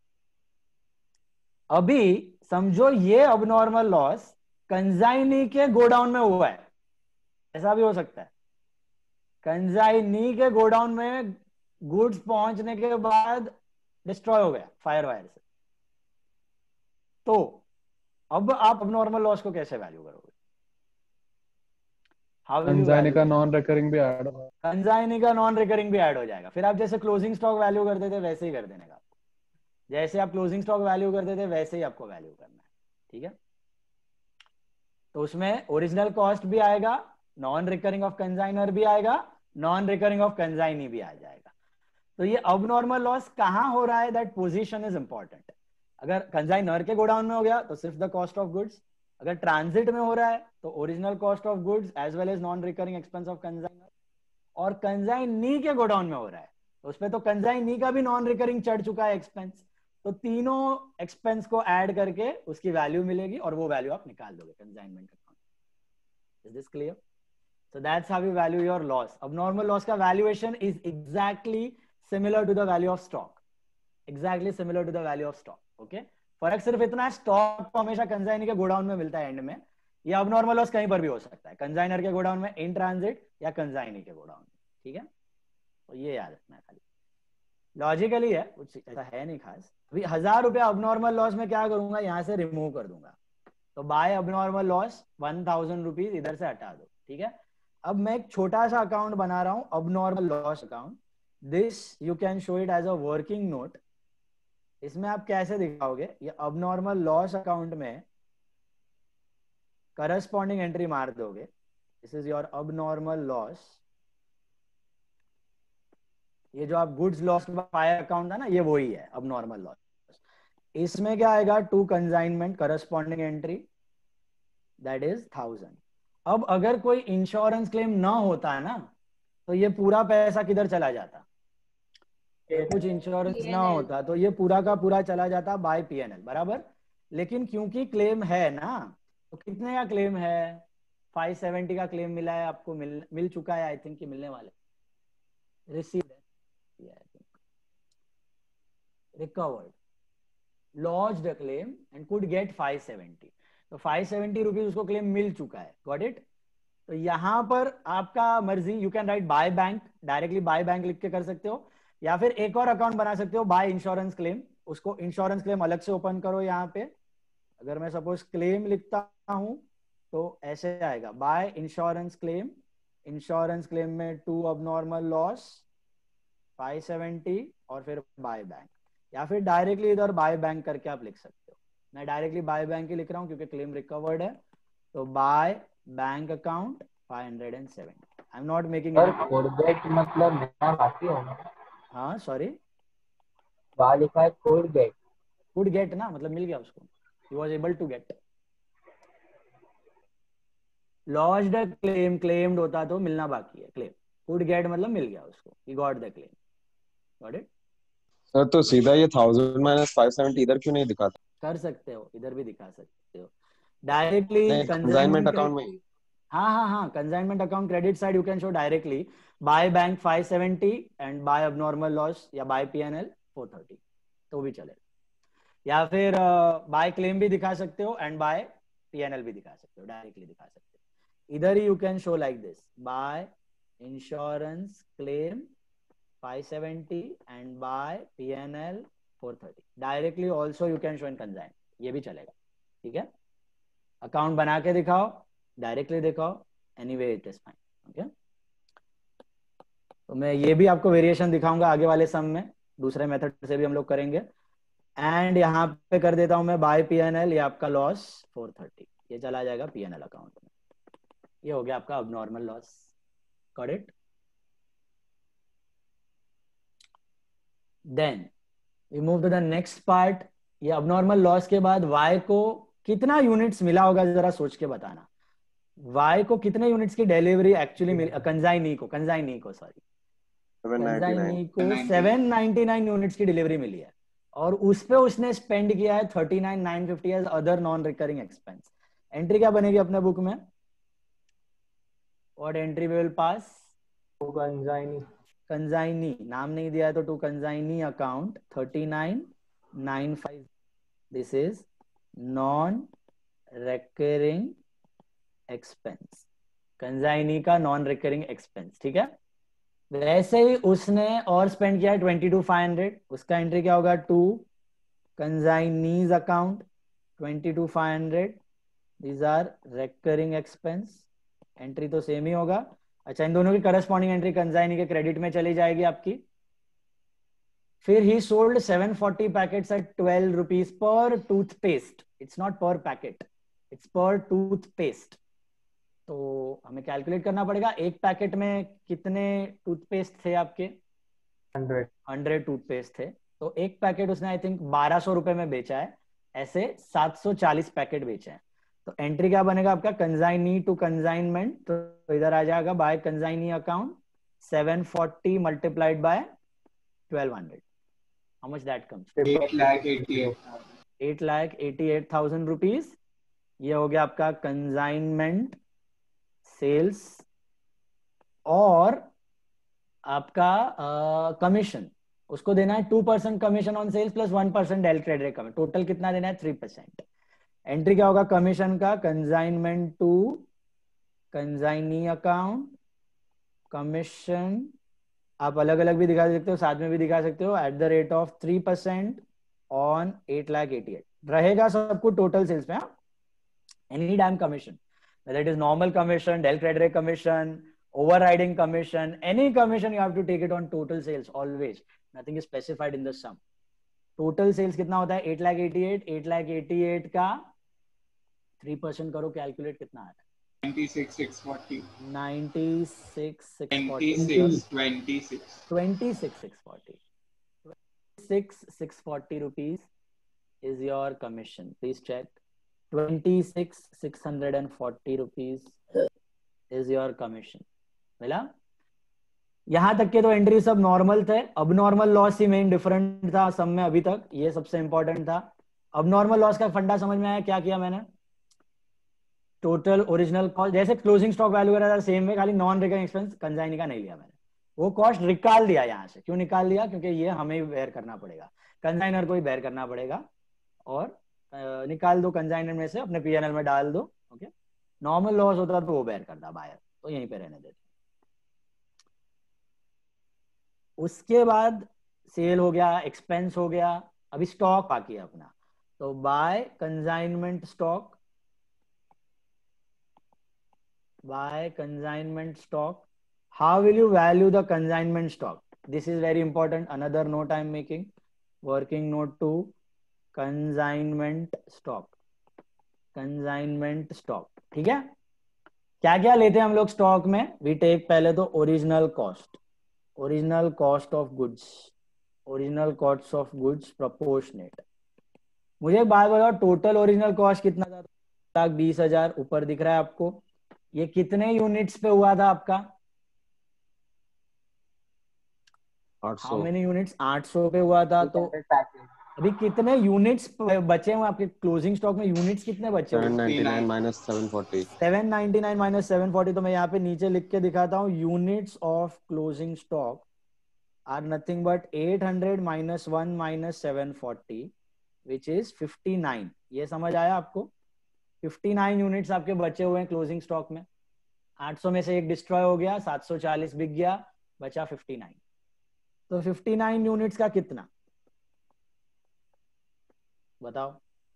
अभी समझो ये अबनॉर्मल लॉस कंसाइनी के गोडाउन में हुआ है, ऐसा भी हो सकता है। कंसाइनी के गोडाउन में गुड्स पहुंचने के बाद डिस्ट्रॉय हो गया फायर वायर से, तो अब आप अबनॉर्मल लॉस को कैसे वैल्यू करोगे? कंसाइनी का नॉन रिकरिंग भी ऐड होगा, कंसाइनी का नॉन रिकरिंग भी ऐड हो जाएगा। फिर आप जैसे क्लोजिंग स्टॉक वैल्यू करते थे वैसे ही कर देने का, जैसे आप क्लोजिंग स्टॉक वैल्यू करते थे वैसे ही आपको वैल्यू करना है, ठीक है? तो उसमें ओरिजिनल कॉस्ट भी आएगा, नॉन रिकरिंग ऑफ कंसाइनर भी आएगा, नॉन रिकरिंग ऑफ कंसाइनी भी आ जाएगा। तो ये अबनॉर्मल लॉस कहां हो रहा है, दैट पोजीशन इज इंपॉर्टेंट। अगर कंसाइनर के गोडाउन में हो गया तो सिर्फ द कॉस्ट ऑफ गुड्स, अगर ट्रांजिट में हो रहा है तो original cost of goods as well as non recurring expense of consignor, और कंसाइनी के गोडाउन में हो रहा है तो उसमें तो कंसाइनी का भी नॉन रिकरिंग चढ़ चुका है एक्सपेंस, तो तीनों एक्सपेंस को ऐड करके उसकी वैल्यू मिलेगी और वो वैल्यू आप निकाल दोगे consignment account. Is this clear? So that's how you value your loss. Abnormal loss का valuation is exactly similar to the value of stock. Exactly similar to the value of stock. Okay? फर्क सिर्फ इतना है, stock तो हमेशा consignee के godown में मिलता है एंड में, ये अब नॉर्मल लॉस कहीं पर भी हो सकता है, कंजाइनर के गोडाउन में, इन ट्रांजिट, या कंजाइनी के गोडाउन में, ठीक है। तो ये याद रखना है, खाली लॉजिकली है, कुछ ऐसा है नहीं खास। अभी हजार रुपया अब नॉर्मल लॉस में क्या करूंगा, यहाँ से रिमूव कर दूंगा, तो बाय अब normal loss one thousand rupees इधर से हटा दो, ठीक है। अब मैं एक छोटा सा अकाउंट बना रहा हूं, अब normal loss account. This you can show it as a working note. इसमें आप कैसे दिखाओगे, ये अब नॉर्मल लॉस अकाउंट में करस्पॉन्डिंग एंट्री मार दोगे, दिस इज योर अब नॉर्मल लॉस। ये जो आप गुड्स लॉस फायर अकाउंट था ना, ये वही है अब नॉर्मल लॉस। इसमें क्या आएगा, to consignment corresponding entry, that is thousand. अब अगर कोई इंश्योरेंस क्लेम ना होता ना, तो ये पूरा पैसा किधर चला जाता, कुछ इंश्योरेंस ना होता तो ये पूरा का पूरा चला जाता बाय पीएनएल, बराबर। लेकिन क्योंकि क्लेम है ना, तो कितने का क्लेम है, फाइव सेवेंटी का क्लेम मिला है आपको, मिल मिल चुका है आई थिंक, कि मिलने वाले, रिसीव्ड है, recovered, lodged a claim and could get five seventy, तो फाइव सेवेंटी रुपीज उसको क्लेम मिल चुका है, गॉट इट। तो यहां पर आपका मर्जी, you can write by bank, directly by bank लिख के कर सकते हो, या फिर एक और अकाउंट बना सकते हो बाय इंश्योरेंस क्लेम, उसको इंश्योरेंस क्लेम अलग से ओपन करो। यहाँ पे अगर मैं सपोज क्लेम लिखता हूं तो ऐसे आएगा, by insurance claim, insurance claim में टू अब नॉर्मल लॉस फाइव सेवेंटी और फिर बाय बैंक, या फिर डायरेक्टली इधर बाय बैंक करके आप लिख सकते हो। मैं डायरेक्टली बाय बैंक ही लिख रहा हूँ क्योंकि क्लेम रिकवर्ड है, तो by bank account five hundred seventy. I am not making sir could get मतलब मिलना बाकी होगा। हाँ सॉरी, वहाँ लिखा है कोड गेट, कुड गेट ना, मतलब मिल गया उसको, he was able to get। Lodged claim, claimed होता तो मिलना बाकी है, क्लेम, कुड गेट मतलब मिल गया उसको, he got the claim, got it। Sir तो सीधा ये थाउजेंड माइनस फाइव सेवेंटी इधर क्यों नहीं दिखाता? कर सकते हो, इधर भी दिखा सकते हो डायरेक्टली कंसाइनमेंट अकाउंट में ही। हाँ हाँ हाँ, consignment account credit side you can show directly by bank five seventy and by अब नॉर्मल लॉस, या बाय पीएनएल फोर थर्टी, तो भी चलेगा। या फिर बाय uh, क्लेम भी दिखा सकते हो एंड बाय पीएनएल भी दिखा सकते हो, डायरेक्टली दिखा सकते हो। इधर ही you can show like this, by insurance claim five seventy and by PNL four thirty, directly also you can show in consign, ये भी चलेगा, ठीक है। अकाउंट बना के दिखाओ, डायरेक्टली दिखाओ, anyway it is fine, okay. तो मैं ये भी आपको वेरिएशन दिखाऊंगा आगे वाले सम में, दूसरे मेथड से भी हम लोग करेंगे। एंड यहाँ पे कर देता हूं मैं बाय पीएनएल, ये आपका लॉस फोर थर्टी, ये चला जाएगा पीएनएल अकाउंट में, ये हो गया आपका अब normal loss, got it. Then we move to the next part. ये अब नॉर्मल लॉस के बाद वाई को कितना यूनिट्स मिला होगा जरा सोच के बताना, वाई को कितने यूनिट्स की डिलीवरी एक्चुअली मिली, कंजाइनी को कंजाइनी को सॉरी कंजाइनी को सेवन नाइनटी नाइन यूनिट्स की डिलीवरी मिली है, और उस पे उसने स्पेंड किया है thirty nine nine fifty as other non recurring expense. Entry क्या बनेगी अपने बुक में, what entry will pass, consignee, consignee नाम नहीं दिया है तो to consignee account thirty nine nine five, this is non recurring expense, consignee का नॉन रिकरिंग एक्सपेंस, ठीक है। वैसे ही उसने और स्पेंड किया है ट्वेंटी टू फाइव हंड्रेड, उसका एंट्री क्या होगा, to consignee's account twenty two five hundred, these are recurring expense, एंट्री तो सेम ही होगा। अच्छा, इन दोनों की करस्पॉन्डिंग एंट्री कंजाइनी के क्रेडिट में चली जाएगी आपकी। फिर ही sold seven forty packets at twelve rupees per toothpaste, it's not per packet, it's per toothpaste. तो हमें कैलकुलेट करना पड़ेगा एक पैकेट में कितने टूथपेस्ट थे आपके, हंड्रेड हंड्रेड टूथपेस्ट थे, तो एक पैकेट उसने आई थिंक बारह सौ रुपए में बेचा है, ऐसे सात सौ चालीस पैकेट बेचे हैं। तो एंट्री क्या बनेगा आपका, कंजाइनी टू कंजाइनमेंट, तो इधर आ जाएगा by consignee account seven forty multiplied by twelve hundred, how much that comes, eight lakh eighty eight eight lakh eighty eight thousand rupees. ये हो गया आपका कंजाइनमेंट सेल्स, और आपका कमीशन uh, उसको देना है two percent commission on sales plus one percent del credit commission, total कितना देना है, थ्री परसेंट। एंट्री क्या होगा कमीशन का, consignment to consignee account, commission आप अलग अलग भी दिखा सकते हो, साथ में भी दिखा सकते हो, at the rate of three percent on eight lakh eighty eight रहेगा सब कुछ टोटल सेल्स में. Any damn commission, whether it is normal commission, del credit commission, overriding commission, any commission you have to take it on total sales always. Nothing is specified in the sum. Total sales कितना होता है eight lakh eighty eight, eight lakh eighty eight का three percent करो calculate कितना आता है ninety six six forty ninety six six forty twenty six twenty six six forty six six forty rupees is your commission. Please check. twenty-six thousand six hundred forty rupees is your commission. मिला? यहां तक के तो entry सब normal थे. अब normal loss ही main different था सब में अभी तक, ये सबसे इंपॉर्टेंट था. अब नॉर्मल लॉस का फंडा समझ में आया. क्या किया मैंने? टोटल ओरिजिनल कॉस्ट, जैसे क्लोजिंग स्टॉक वैल्यू वगैरह था सेम में, खाली नॉन रिकरिंग एक्सपेंस कंसाइनी का नहीं लिया मैंने. वो कॉस्ट निकाल दिया यहाँ से. क्यों निकाल दिया? क्योंकि ये हमें बेयर करना पड़ेगा, कंसाइनर को ही बेयर करना पड़ेगा. और uh, निकाल दो कंसाइनर में से, अपने पीएनएल में डाल दो. ओके, नॉर्मल लॉस होता तो वो बेयर करता बायर, तो यहीं पे रहने देते. उसके बाद सेल हो गया, एक्सपेंस हो गया, अभी स्टॉक बाकी है अपना. तो by consignment stock, by consignment stock. How will you value the consignment stock? This is very important. Another note I am making, working note to consignment stock. Consignment stock, ठीक है. क्या क्या लेते हैं हम लोग स्टॉक में? वी टेक पहले तो original cost, original cost of goods, original cost of goods proportionate. मुझे एक बात बताओ, टोटल ओरिजिनल कॉस्ट कितना था? लाख बीस हजार ऊपर दिख रहा है आपको. ये कितने यूनिट्स पे हुआ था आपका? How many units? आठ सौ पे हुआ था. तो अभी कितने यूनिट्स बचे हुए आपके क्लोजिंग स्टॉक में? यूनिट्स कितने बचे हुए? Seven ninety nine minus seven forty. Seven ninety nine minus seven forty. तो मैं यहाँ पे नीचे लिख के दिखाता हूँ. Units of closing stock are nothing but eight hundred minus one minus seven forty which is fifty nine. ये समझ आया आपको? फिफ्टी नाइन यूनिट्स आपके बचे हुए हैं क्लोजिंग स्टॉक में. आठ सौ में से एक डिस्ट्रॉय हो गया, सात सौ चालीस बिक गया, बचा फिफ्टी नाइन. तो फिफ्टी नाइन यूनिट्स का कितना बताओ?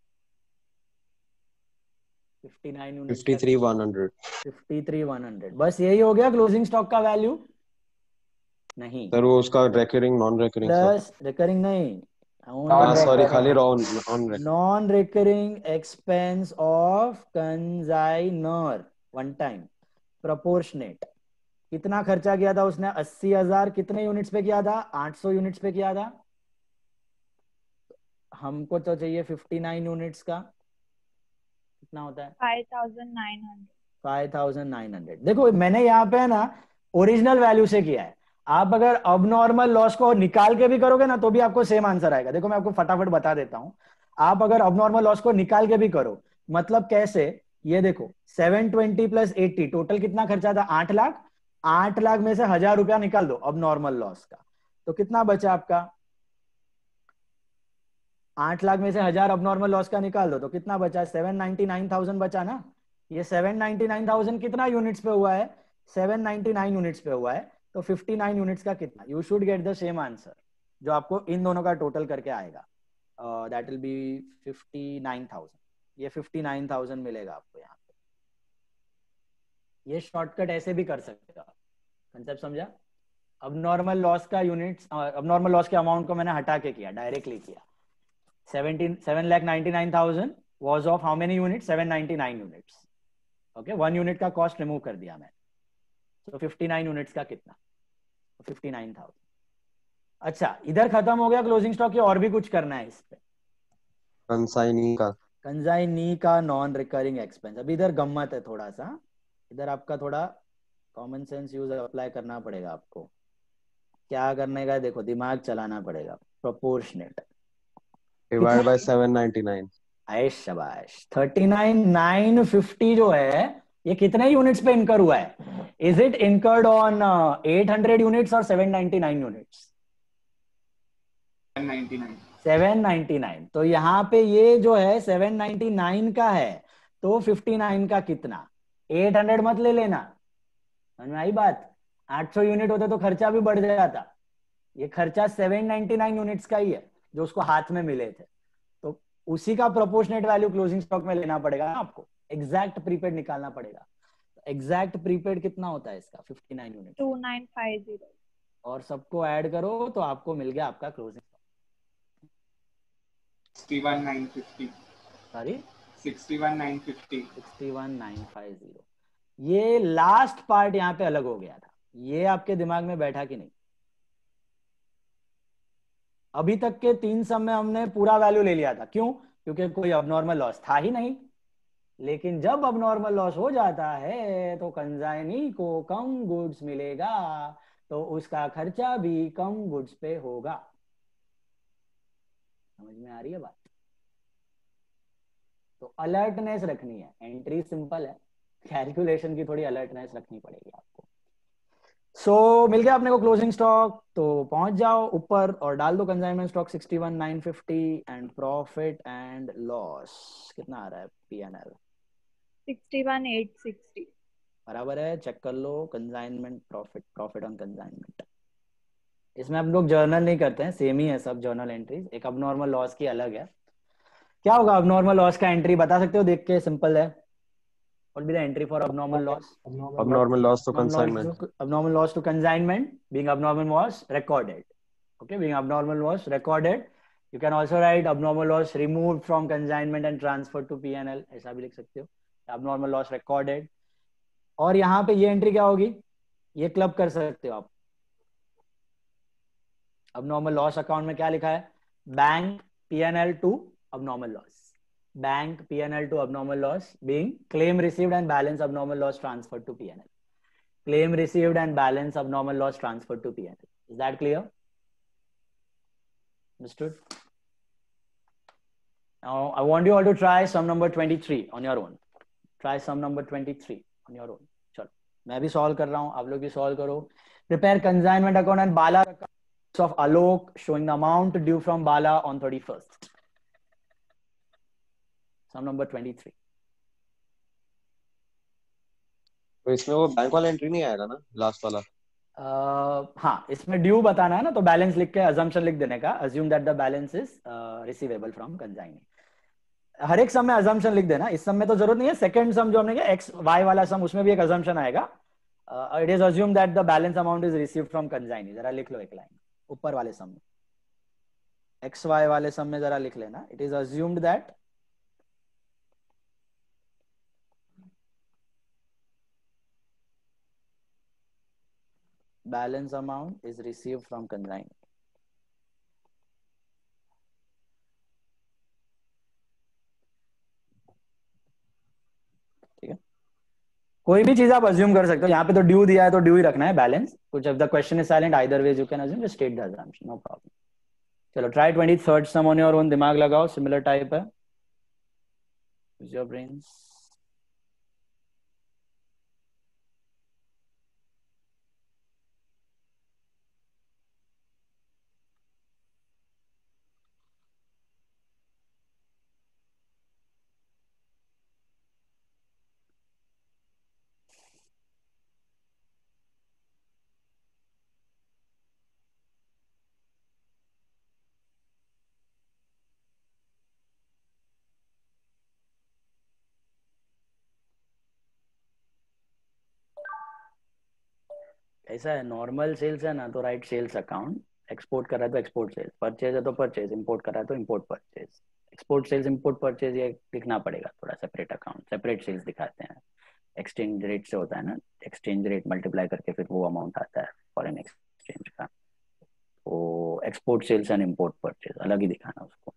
Fifty nine units, fifty three one hundred. Fifty three one hundred. बस यही हो गया क्लोजिंग स्टॉक का वैल्यू? नहीं सर वो उसका recurring non recurring plus recurring नहीं, सॉरी खाली non non recurring expense of consignor one time proportionate. कितना खर्चा किया था उसने? अस्सी हजार. कितने यूनिट्स पे किया था? आठ सौ यूनिट्स पे किया था. हमको तो चाहिए फिफ्टी नाइन यूनिट्स का. कितना होता है? Five thousand nine hundred. Five thousand nine hundred. देखो मैंने यहाँ पे ना ओरिजिनल वैल्यू से किया है. आप अगर अब नॉर्मल लॉस को निकाल के भी करोगे ना तो भी आपको सेम आंसर आएगा. देखो मैं आपको फटाफट बता देता हूं. आप अगर अब नॉर्मल लॉस को निकाल के भी करो, मतलब कैसे? ये देखो seven twenty plus eighty, total कितना खर्चा था? आठ लाख. आठ लाख में से हजार रुपया निकाल दो अब नॉर्मल लॉस का, तो कितना बचा आपका? आठ लाख में से हजार अब नॉर्मल लॉस का निकाल दो तो कितना बचा? सेवन नाइंटी नाइन थाउजेंड बचा ना. ये सेवन नाइंटी नाइन थाउजेंड कितना यूनिट्स पे हुआ है? सेवन नाइंटी नाइन यूनिट्स पे हुआ है. तो फिफ्टी नाइन यूनिट्स का कितना? You should get the same answer जो आपको इन दोनों का टोटल करके आएगा. That will be fifty nine thousand. ये फिफ्टी नाइन थाउजेंड मिलेगा आपको यहाँ पे. ये शॉर्टकट ऐसे भी कर सकते हो. कंसेप्ट समझा? अब नॉर्मल लॉस का यूनिट्स, अब नॉर्मल लॉस के अमाउंट को मैंने हटा के किया, डायरेक्टली किया. Seven seven lakh ninety nine thousand was of how many units? Seven ninety nine units. Okay, one unit का कॉस्ट रिमूव कर दिया मैं. तो फिफ्टी नाइन यूनिट्स का कितना? Fifty nine thousand. अच्छा, इधर खत्म हो गया क्लोजिंग स्टॉक. और भी कुछ करना है इस पे? कंसाइनी का कंसाइनी का नॉन रिकरिंग एक्सपेंस. अभी इधर गम्मत है थोड़ा सा. इधर आपका थोड़ा कॉमन सेंस यूज अप्लाई करना पड़ेगा आपको. क्या करने का? देखो दिमाग चलाना पड़ेगा. Proportionate divide by seven ninety nine. आयश शाबाश. थर्टी नाइन नाइन फिफ्टी जो है ये कितने यूनिट्स पे इनकर हुआ है? Is it incurred on eight hundred units और seven ninety nine units? Seven ninety nine. तो यहाँ पे ये जो है सेवन नाइनटी नाइन का है, तो फिफ्टी नाइन का कितना? एट हंड्रेड मत ले लेना, समझ में आई बात? आठ सौ यूनिट होते तो खर्चा भी बढ़ जाता। ये खर्चा सेवन नाइनटी नाइन यूनिट्स का ही है जो उसको हाथ में मिले थे, तो उसी का प्रोपोर्शनेट वैल्यू क्लोजिंग स्टॉक में लेना पड़ेगा ना आपको, एग्जैक्ट प्रीपेड निकालना पड़ेगा। एग्जैक्ट प्रीपेड कितना होता है इसका? Fifty nine unit. Two nine five zero. और सबको ऐड करो तो आपको मिल गया आपका closing stock sixty one nine fifty. Sorry sixty one nine fifty. Sixty one nine five zero. ये लास्ट पार्ट यहाँ पे अलग हो गया था, ये आपके दिमाग में बैठा कि नहीं? अभी तक के तीन सम में हमने पूरा वैल्यू ले लिया था, क्यों? क्योंकि कोई अबनॉर्मल लॉस था ही नहीं। लेकिन जब अबनॉर्मल लॉस हो जाता है तो कंजाइनी को कम गुड्स मिलेगा, तो उसका खर्चा भी कम गुड्स पे होगा। समझ में आ रही है बात? तो अलर्टनेस रखनी है। एंट्री सिंपल है, कैलकुलेशन की थोड़ी अलर्टनेस रखनी पड़ेगी आपको। सो so, मिल गया अपने को क्लोजिंग स्टॉक, तो पहुंच जाओ ऊपर और डाल दो consignment stock sixty one nine fifty and profit and loss कितना आ रहा है? PNL sixty one eight sixty बराबर है। चेक कर लो consignment profit, profit on consignment. इसमें हम लोग जर्नल नहीं करते हैं, सेम ही है सब जर्नल एंट्रीज, एक अबनॉर्मल लॉस की अलग है। क्या होगा अबनॉर्मल लॉस का? एंट्री बता सकते हो देख के? सिंपल है। What will be the entry for abnormal loss? Abnormal loss to Abnormal consignment. loss to, abnormal loss to consignment. Being abnormal was recorded. Okay, being abnormal was recorded. You can also write abnormal loss removed from consignment and transferred to P and L. ऐसा भी लिख सकते हो। Abnormal loss recorded. और यहाँ पे ये entry क्या होगी? ये क्लब कर सकते हो आप। abnormal loss अकाउंट में क्या लिखा है? Bank P and L to abnormal loss. Bank P and L to abnormal loss being claim received and balance abnormal loss transferred to P and L. Claim received and balance abnormal loss transferred to P and L. Is that clear? Understood? Now I want you all to try sum number twenty-three on your own. Try sum number twenty-three on your own. चलो मैं भी solve कर रहा हूँ, आप लोग भी solve करो। Prepare consignment account and Bala accounts of Alok showing the amount due from Bala on thirty-first. Sum number twenty-three. तो इसमें वो बैंक वाला एंट्री नहीं आएगा ना, लास्ट वाला? uh, हाँ, इसमें ड्यू बताना है ना, तो बैलेंस लिख के अजम्पशन लिख देने का, assume that the balance is receivable from consignee. हर एक सम में अजम्पशन लिख देना। इस सम में तो जरूरत नहीं है, सेकंड सम जो हमने किया एक्स वाई वाला सम, उसमें भी एक अजम्पशन आएगा। It is assume that the balance amount is received from consignee. जरा लिख लो एक लाइन ऊपर वाले सम में, एक्स वाई वाले सम में जरा लिख लेना। It is assumed that balance amount is received from consignee. ठीक है, कोई भी चीज आप अज्यूम कर सकते हो। यहाँ पे तो ड्यू दिया है तो ड्यू ही रखना है बैलेंस। कुछ if the question is silent either ways you can assume, just state the assumption, no problem. चलो try twenty-third sum on your own, दिमाग लगाओ, similar type है। Use your brains. ऐसा है, नॉर्मल सेल्स है ना तो राइट सेल्स अकाउंट, एक्सपोर्ट कर रहा है तो एक्सपोर्ट सेल्स, परचेज है तो परचेज, इंपोर्ट कर रहा है तो import purchase. Export sales import purchase ये लिखना पड़ेगा थोड़ा सेपरेट अकाउंट, सेपरेट सेल्स दिखाते हैं। एक्सचेंज रेट से होता है ना, एक्सचेंज रेट मल्टीप्लाई करके फिर वो अमाउंट आता है फॉरेन एक्सचेंज का। तो export sales and import purchase अलग ही दिखाना उसको।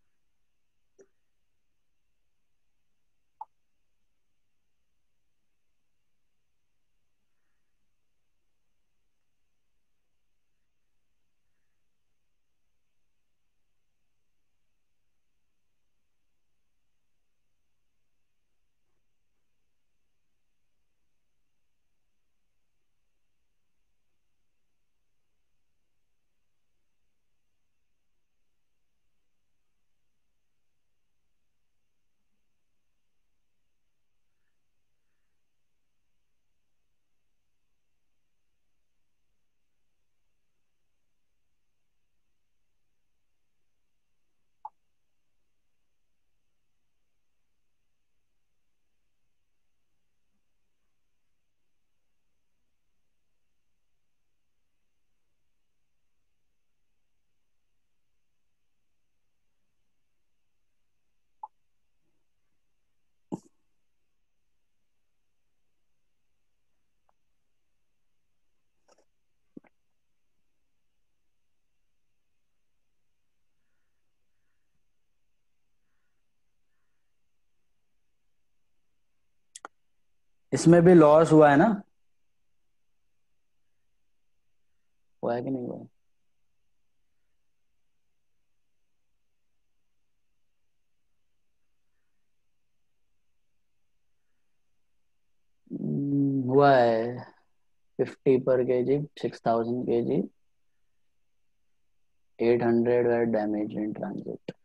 इसमें भी लॉस हुआ है ना, हुआ है कि नहीं हुआ है? हम्म, हुआ है फिफ्टी पर के जी, सिक्स थाउजेंड के जी, eight hundred were damaged in transit,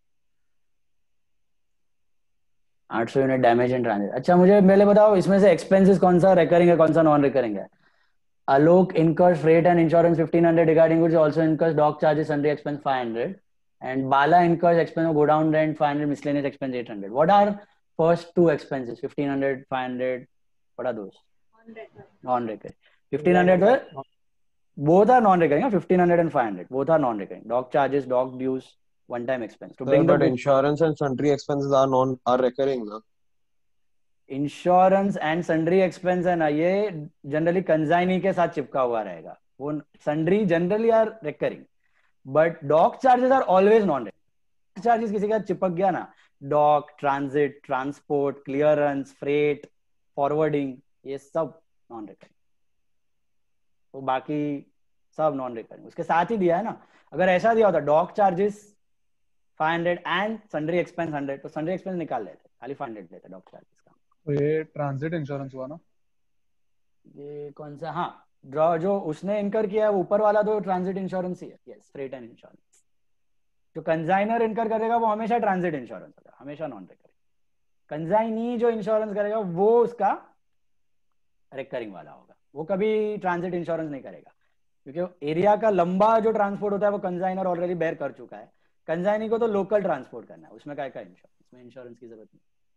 आठ सौ यूनिट डैमेज इन ट्रांजिट। अच्छा मुझे पहले बताओ इसमें से एक्सपेंसेस कौन सा रिकरिंग है कौन सा नॉन रिकरिंग है? Alok incurs freight and insurance fifteen hundred regarding which also incurs dock charges sundry expense five hundred, and Bala incurs expense of go down rent five hundred, miscellaneous expense eight hundred. What are first two expenses? fifteen hundred, five hundred. What are those? Non recurring. fifteen hundred were both are non recurring. fifteen hundred and five hundred both are non recurring. Dock charges, dock dues, one time expense to Sir, bring the but book. insurance and sundry expenses are non are recurring, na? Insurance and sundry expense है ना, ये generally consignee के साथ चिपका हुआ रहेगा। वो sundry generally are recurring, but dock charges are always non recurring. Charges किसी का चिपक गया ना, dock, transit, transport, clearance, freight, forwarding, ये सब नॉन रिकरिंग। तो बाकी सब नॉन रिकरिंग उसके साथ ही दिया है ना। अगर ऐसा दिया होता dock charges five hundred and sundry expense hundred, तो सन्ड्री एक्सपेंस निकाल लेते, खाली फाइव हंड्रेड लेते डॉक चार्जेस का। तो ये ट्रांजिट इंश्योरेंस हुआ ना, ये कौन सा? हाँ, ड्रॉ जो उसने इनकर किया है ऊपर वाला तो ट्रांजिट इंश्योरेंस ही है। Yes, freight and insurance. जो कंजाइनर इनकर करेगा वो हमेशा ट्रांजिट इंश्योरेंस होगा, हमेशा नॉन रिकरिंग। कंजाइनी जो इंश्योरेंस करेगा वो उसका रिकरिंग वाला होगा, वो कभी ट्रांजिट इंश्योरेंस नहीं करेगा, क्योंकि एरिया का लंबा जो ट्रांसपोर्ट होता है वो कंजाइनर ऑलरेडी बेयर कर चुका है। कंजाइनी को तो लोकल ट्रांसपोर्ट करना है, उसमें क्या का इंश्योरेंस, उसमें इंश्योरेंस की जरूरत नहीं।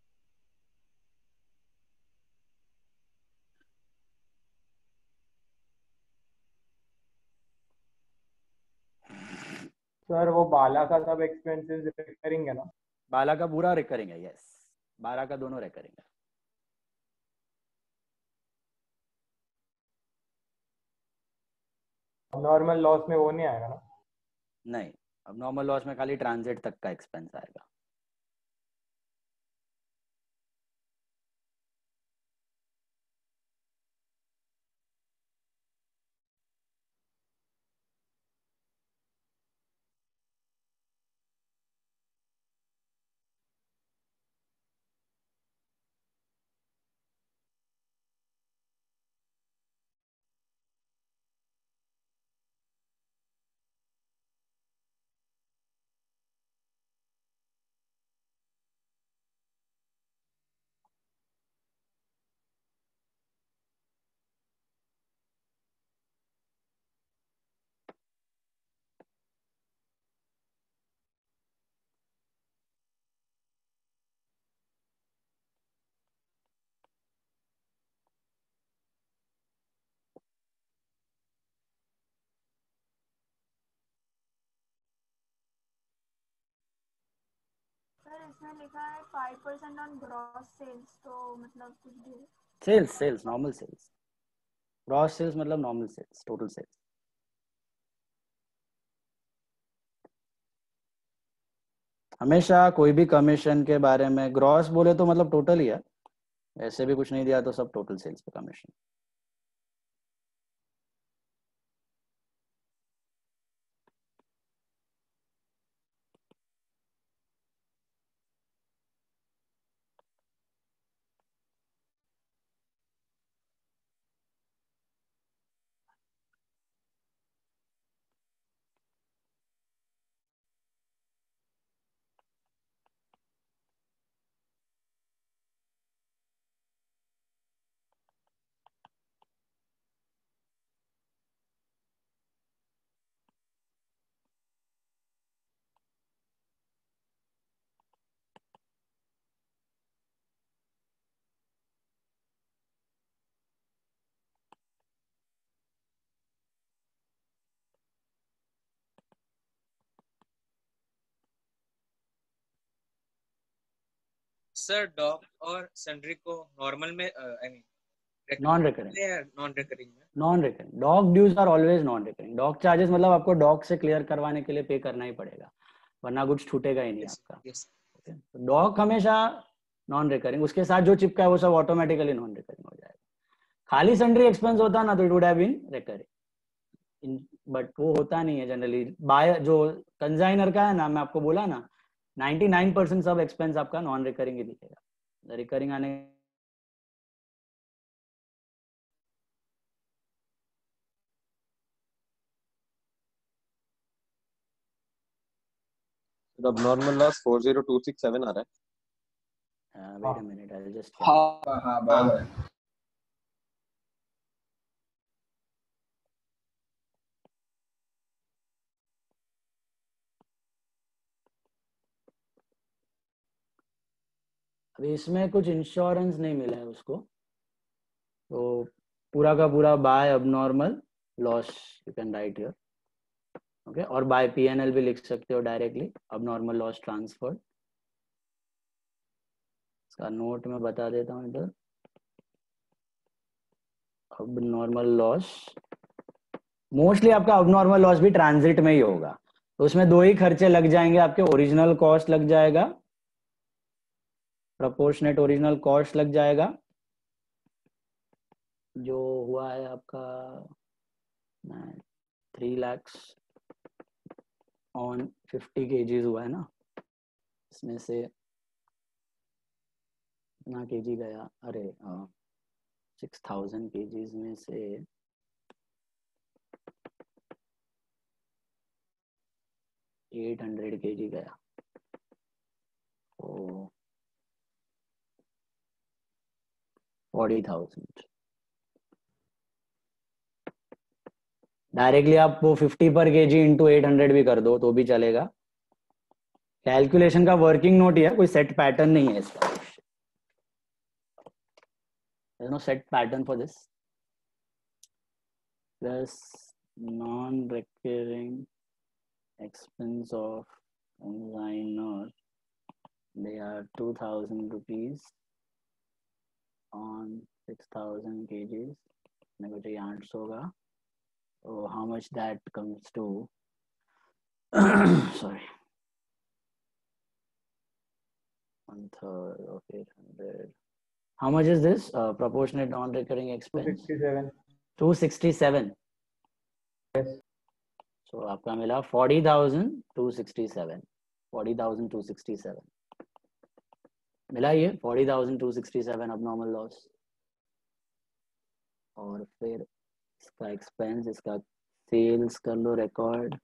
सर वो बाला का सब एक्सपेंसेस रिकरिंग है ना? बाला का पूरा रिकरिंग है। यस, बाला का दोनों रिकरिंग है। नॉर्मल लॉस में वो नहीं आएगा ना? नहीं, अब नॉर्मल लॉस में खाली ट्रांजिट तक का एक्सपेंस आएगा। सर इसमें लिखा है five percent on gross sales, तो मतलब कुछ भी sales sales normal sales, gross sales मतलब नॉर्मल सेल्स, टोटल सेल्स। हमेशा कोई भी कमीशन के बारे में ग्रॉस बोले तो मतलब टोटल ही है, ऐसे भी कुछ नहीं दिया तो सब टोटल सेल्स पे कमीशन। सर डॉक और सन्ड्री को नॉर्मल में I mean non recurring, non recurring में non recurring. Dock dues are always non recurring. Dock charges मतलब आपको डॉक से क्लियर करवाने के लिए पे करना ही पड़ेगा, वरना कुछ छूटेगा ही नहीं yes, आपका। yes. डॉक हमेशा नॉन रिकरिंग, उसके साथ जो चिपका है वो सब ऑटोमेटिकली नॉन रिकरिंग हो खाली सन्ड्री एक्सपेंस होता ना तो it would have been recurring, but वो होता नहीं है जनरली। बाय जो कंजाइनर का है ना, मैं आपको बोला ना निन्यानवे परसेंट सब एक्सपेंस आपका नॉन रिकरिंग ही दिखेगा, रिकरिंग आने abnormal loss four zero two six seven आ रहा है। Wait a minute, I will just हाँ हाँ बराबर है। अभी इसमें कुछ इंश्योरेंस नहीं मिला है उसको, तो पूरा का पूरा by abnormal loss you can write here, okay. और बाय पीएनएल भी लिख सकते हो डायरेक्टली, अबनॉर्मल लॉस ट्रांसफर। इसका नोट में बता देता हूँ इधर, अबनॉर्मल लॉस मोस्टली आपका अबनॉर्मल लॉस भी ट्रांजिट में ही होगा, तो उसमें दो ही खर्चे लग जाएंगे आपके, ओरिजिनल कॉस्ट लग जाएगा, प्रोपोर्शनेट ओरिजिनल कॉस्ट लग जाएगा, जो हुआ है आपका three lakhs on fifty KGs हुआ है ना, इसमें से कितना केजी गया, अरे सिक्स थाउजेंड केजीज में से एट हंड्रेड केजी गया, तो फोर्टी थाउजेंड। डायरेक्टली आप वो फिफ्टी पर केजी इंटू एट हंड्रेड भी कर दो तो भी चलेगा। कैलकुलेशन का वर्किंग नोट ही है, कोई सेट पैटर्न नहीं है इसका, there's no set pattern for this. Plus non-recurring expense of consignor, they are two thousand rupees on six thousand kgs, negative eight hundred होगा, so how much that comes to sorry one third of eight hundred. How much is this uh, proportionate non-recurring expense? two sixty-seven. two sixty-seven. Yes. So आपका मिला forty thousand two sixty-seven. forty thousand two sixty-seven. मिला ये forty thousand two sixty-seven abnormal loss. और फिर इसका expense, इसका sales कर लो record.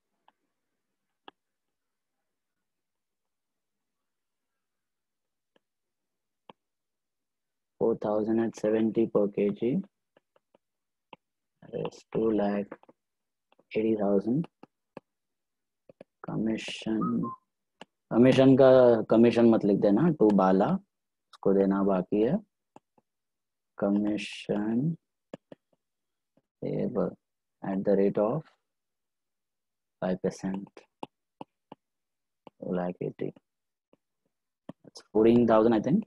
four thousand seventy per kg. That is two lakh eighty thousand. Commission, commission का कमीशन मत लिख देना, टू बाला, उसको देना बाकी है। Commission payable at the rate of five percent, two lakh eighty. That's fourteen thousand, I think.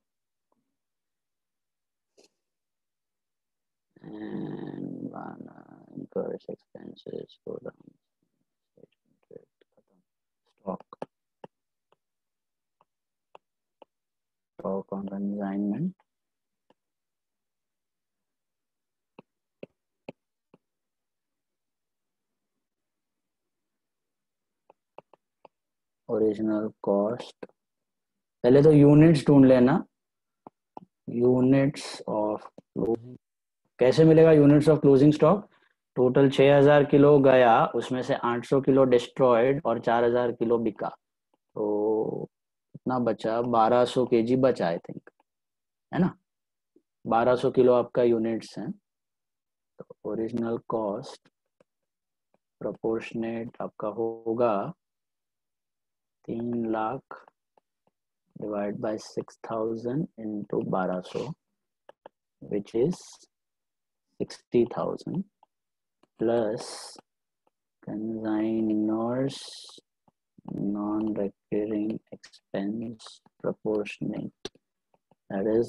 And one uh, incurs expenses go down. Stock. Stock on consignment. Original cost. पहले तो units ढूंढ लेना, units of closing. कैसे मिलेगा units of closing stock? Total छह हज़ार kilo गया, उसमें से आठ सौ किलो डिस्ट्रॉयड और चार हज़ार किलो बिका, तो कितना बचा? बारह सौ केजी बचा आई थिंक, है ना? बारह सौ किलो आपका यूनिट्स हैं, तो ओरिजिनल कॉस्ट प्रोपोर्शनेट आपका होगा तीन lakh divide by six thousand into बारह सौ, which is sixty thousand plus consignor's non-recurring expense proportionate, that is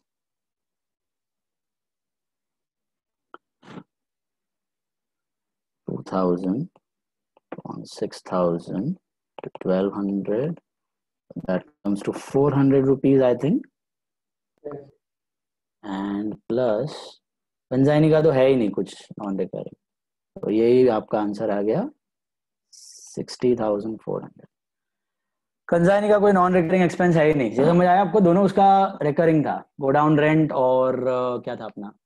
two thousand on six thousand to twelve hundred, that comes to four hundred rupees I think. Yes. And plus consignee का तो है ही नहीं कुछ non recurring, तो यही आपका answer आ गया sixty thousand four hundred. Consignee का कोई नॉन रिकरिंग एक्सपेंस है ही नहीं, जैसे समझ आया आपको, दोनों उसका रिकरिंग था, गो डाउन रेंट और uh, क्या था अपना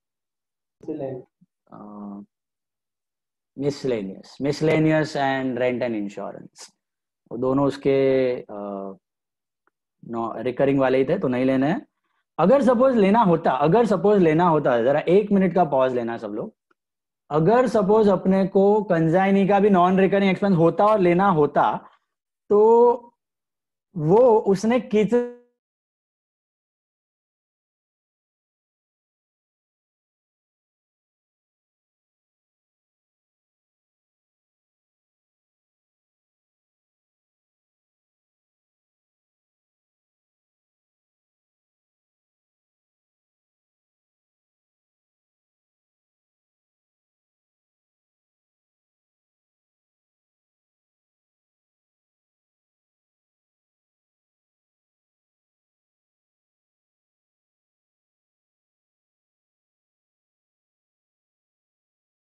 miscellaneous miscellaneous and rent and insurance, वो दोनों उसके रिकरिंग uh, वाले ही थे, तो नहीं लेने हैं। अगर सपोज लेना होता अगर सपोज लेना होता जरा एक मिनट का पॉज लेना सब लोग, अगर सपोज अपने को कंजाइनी का भी नॉन रिकरिंग एक्सपेंस होता और लेना होता, तो वो उसने कितने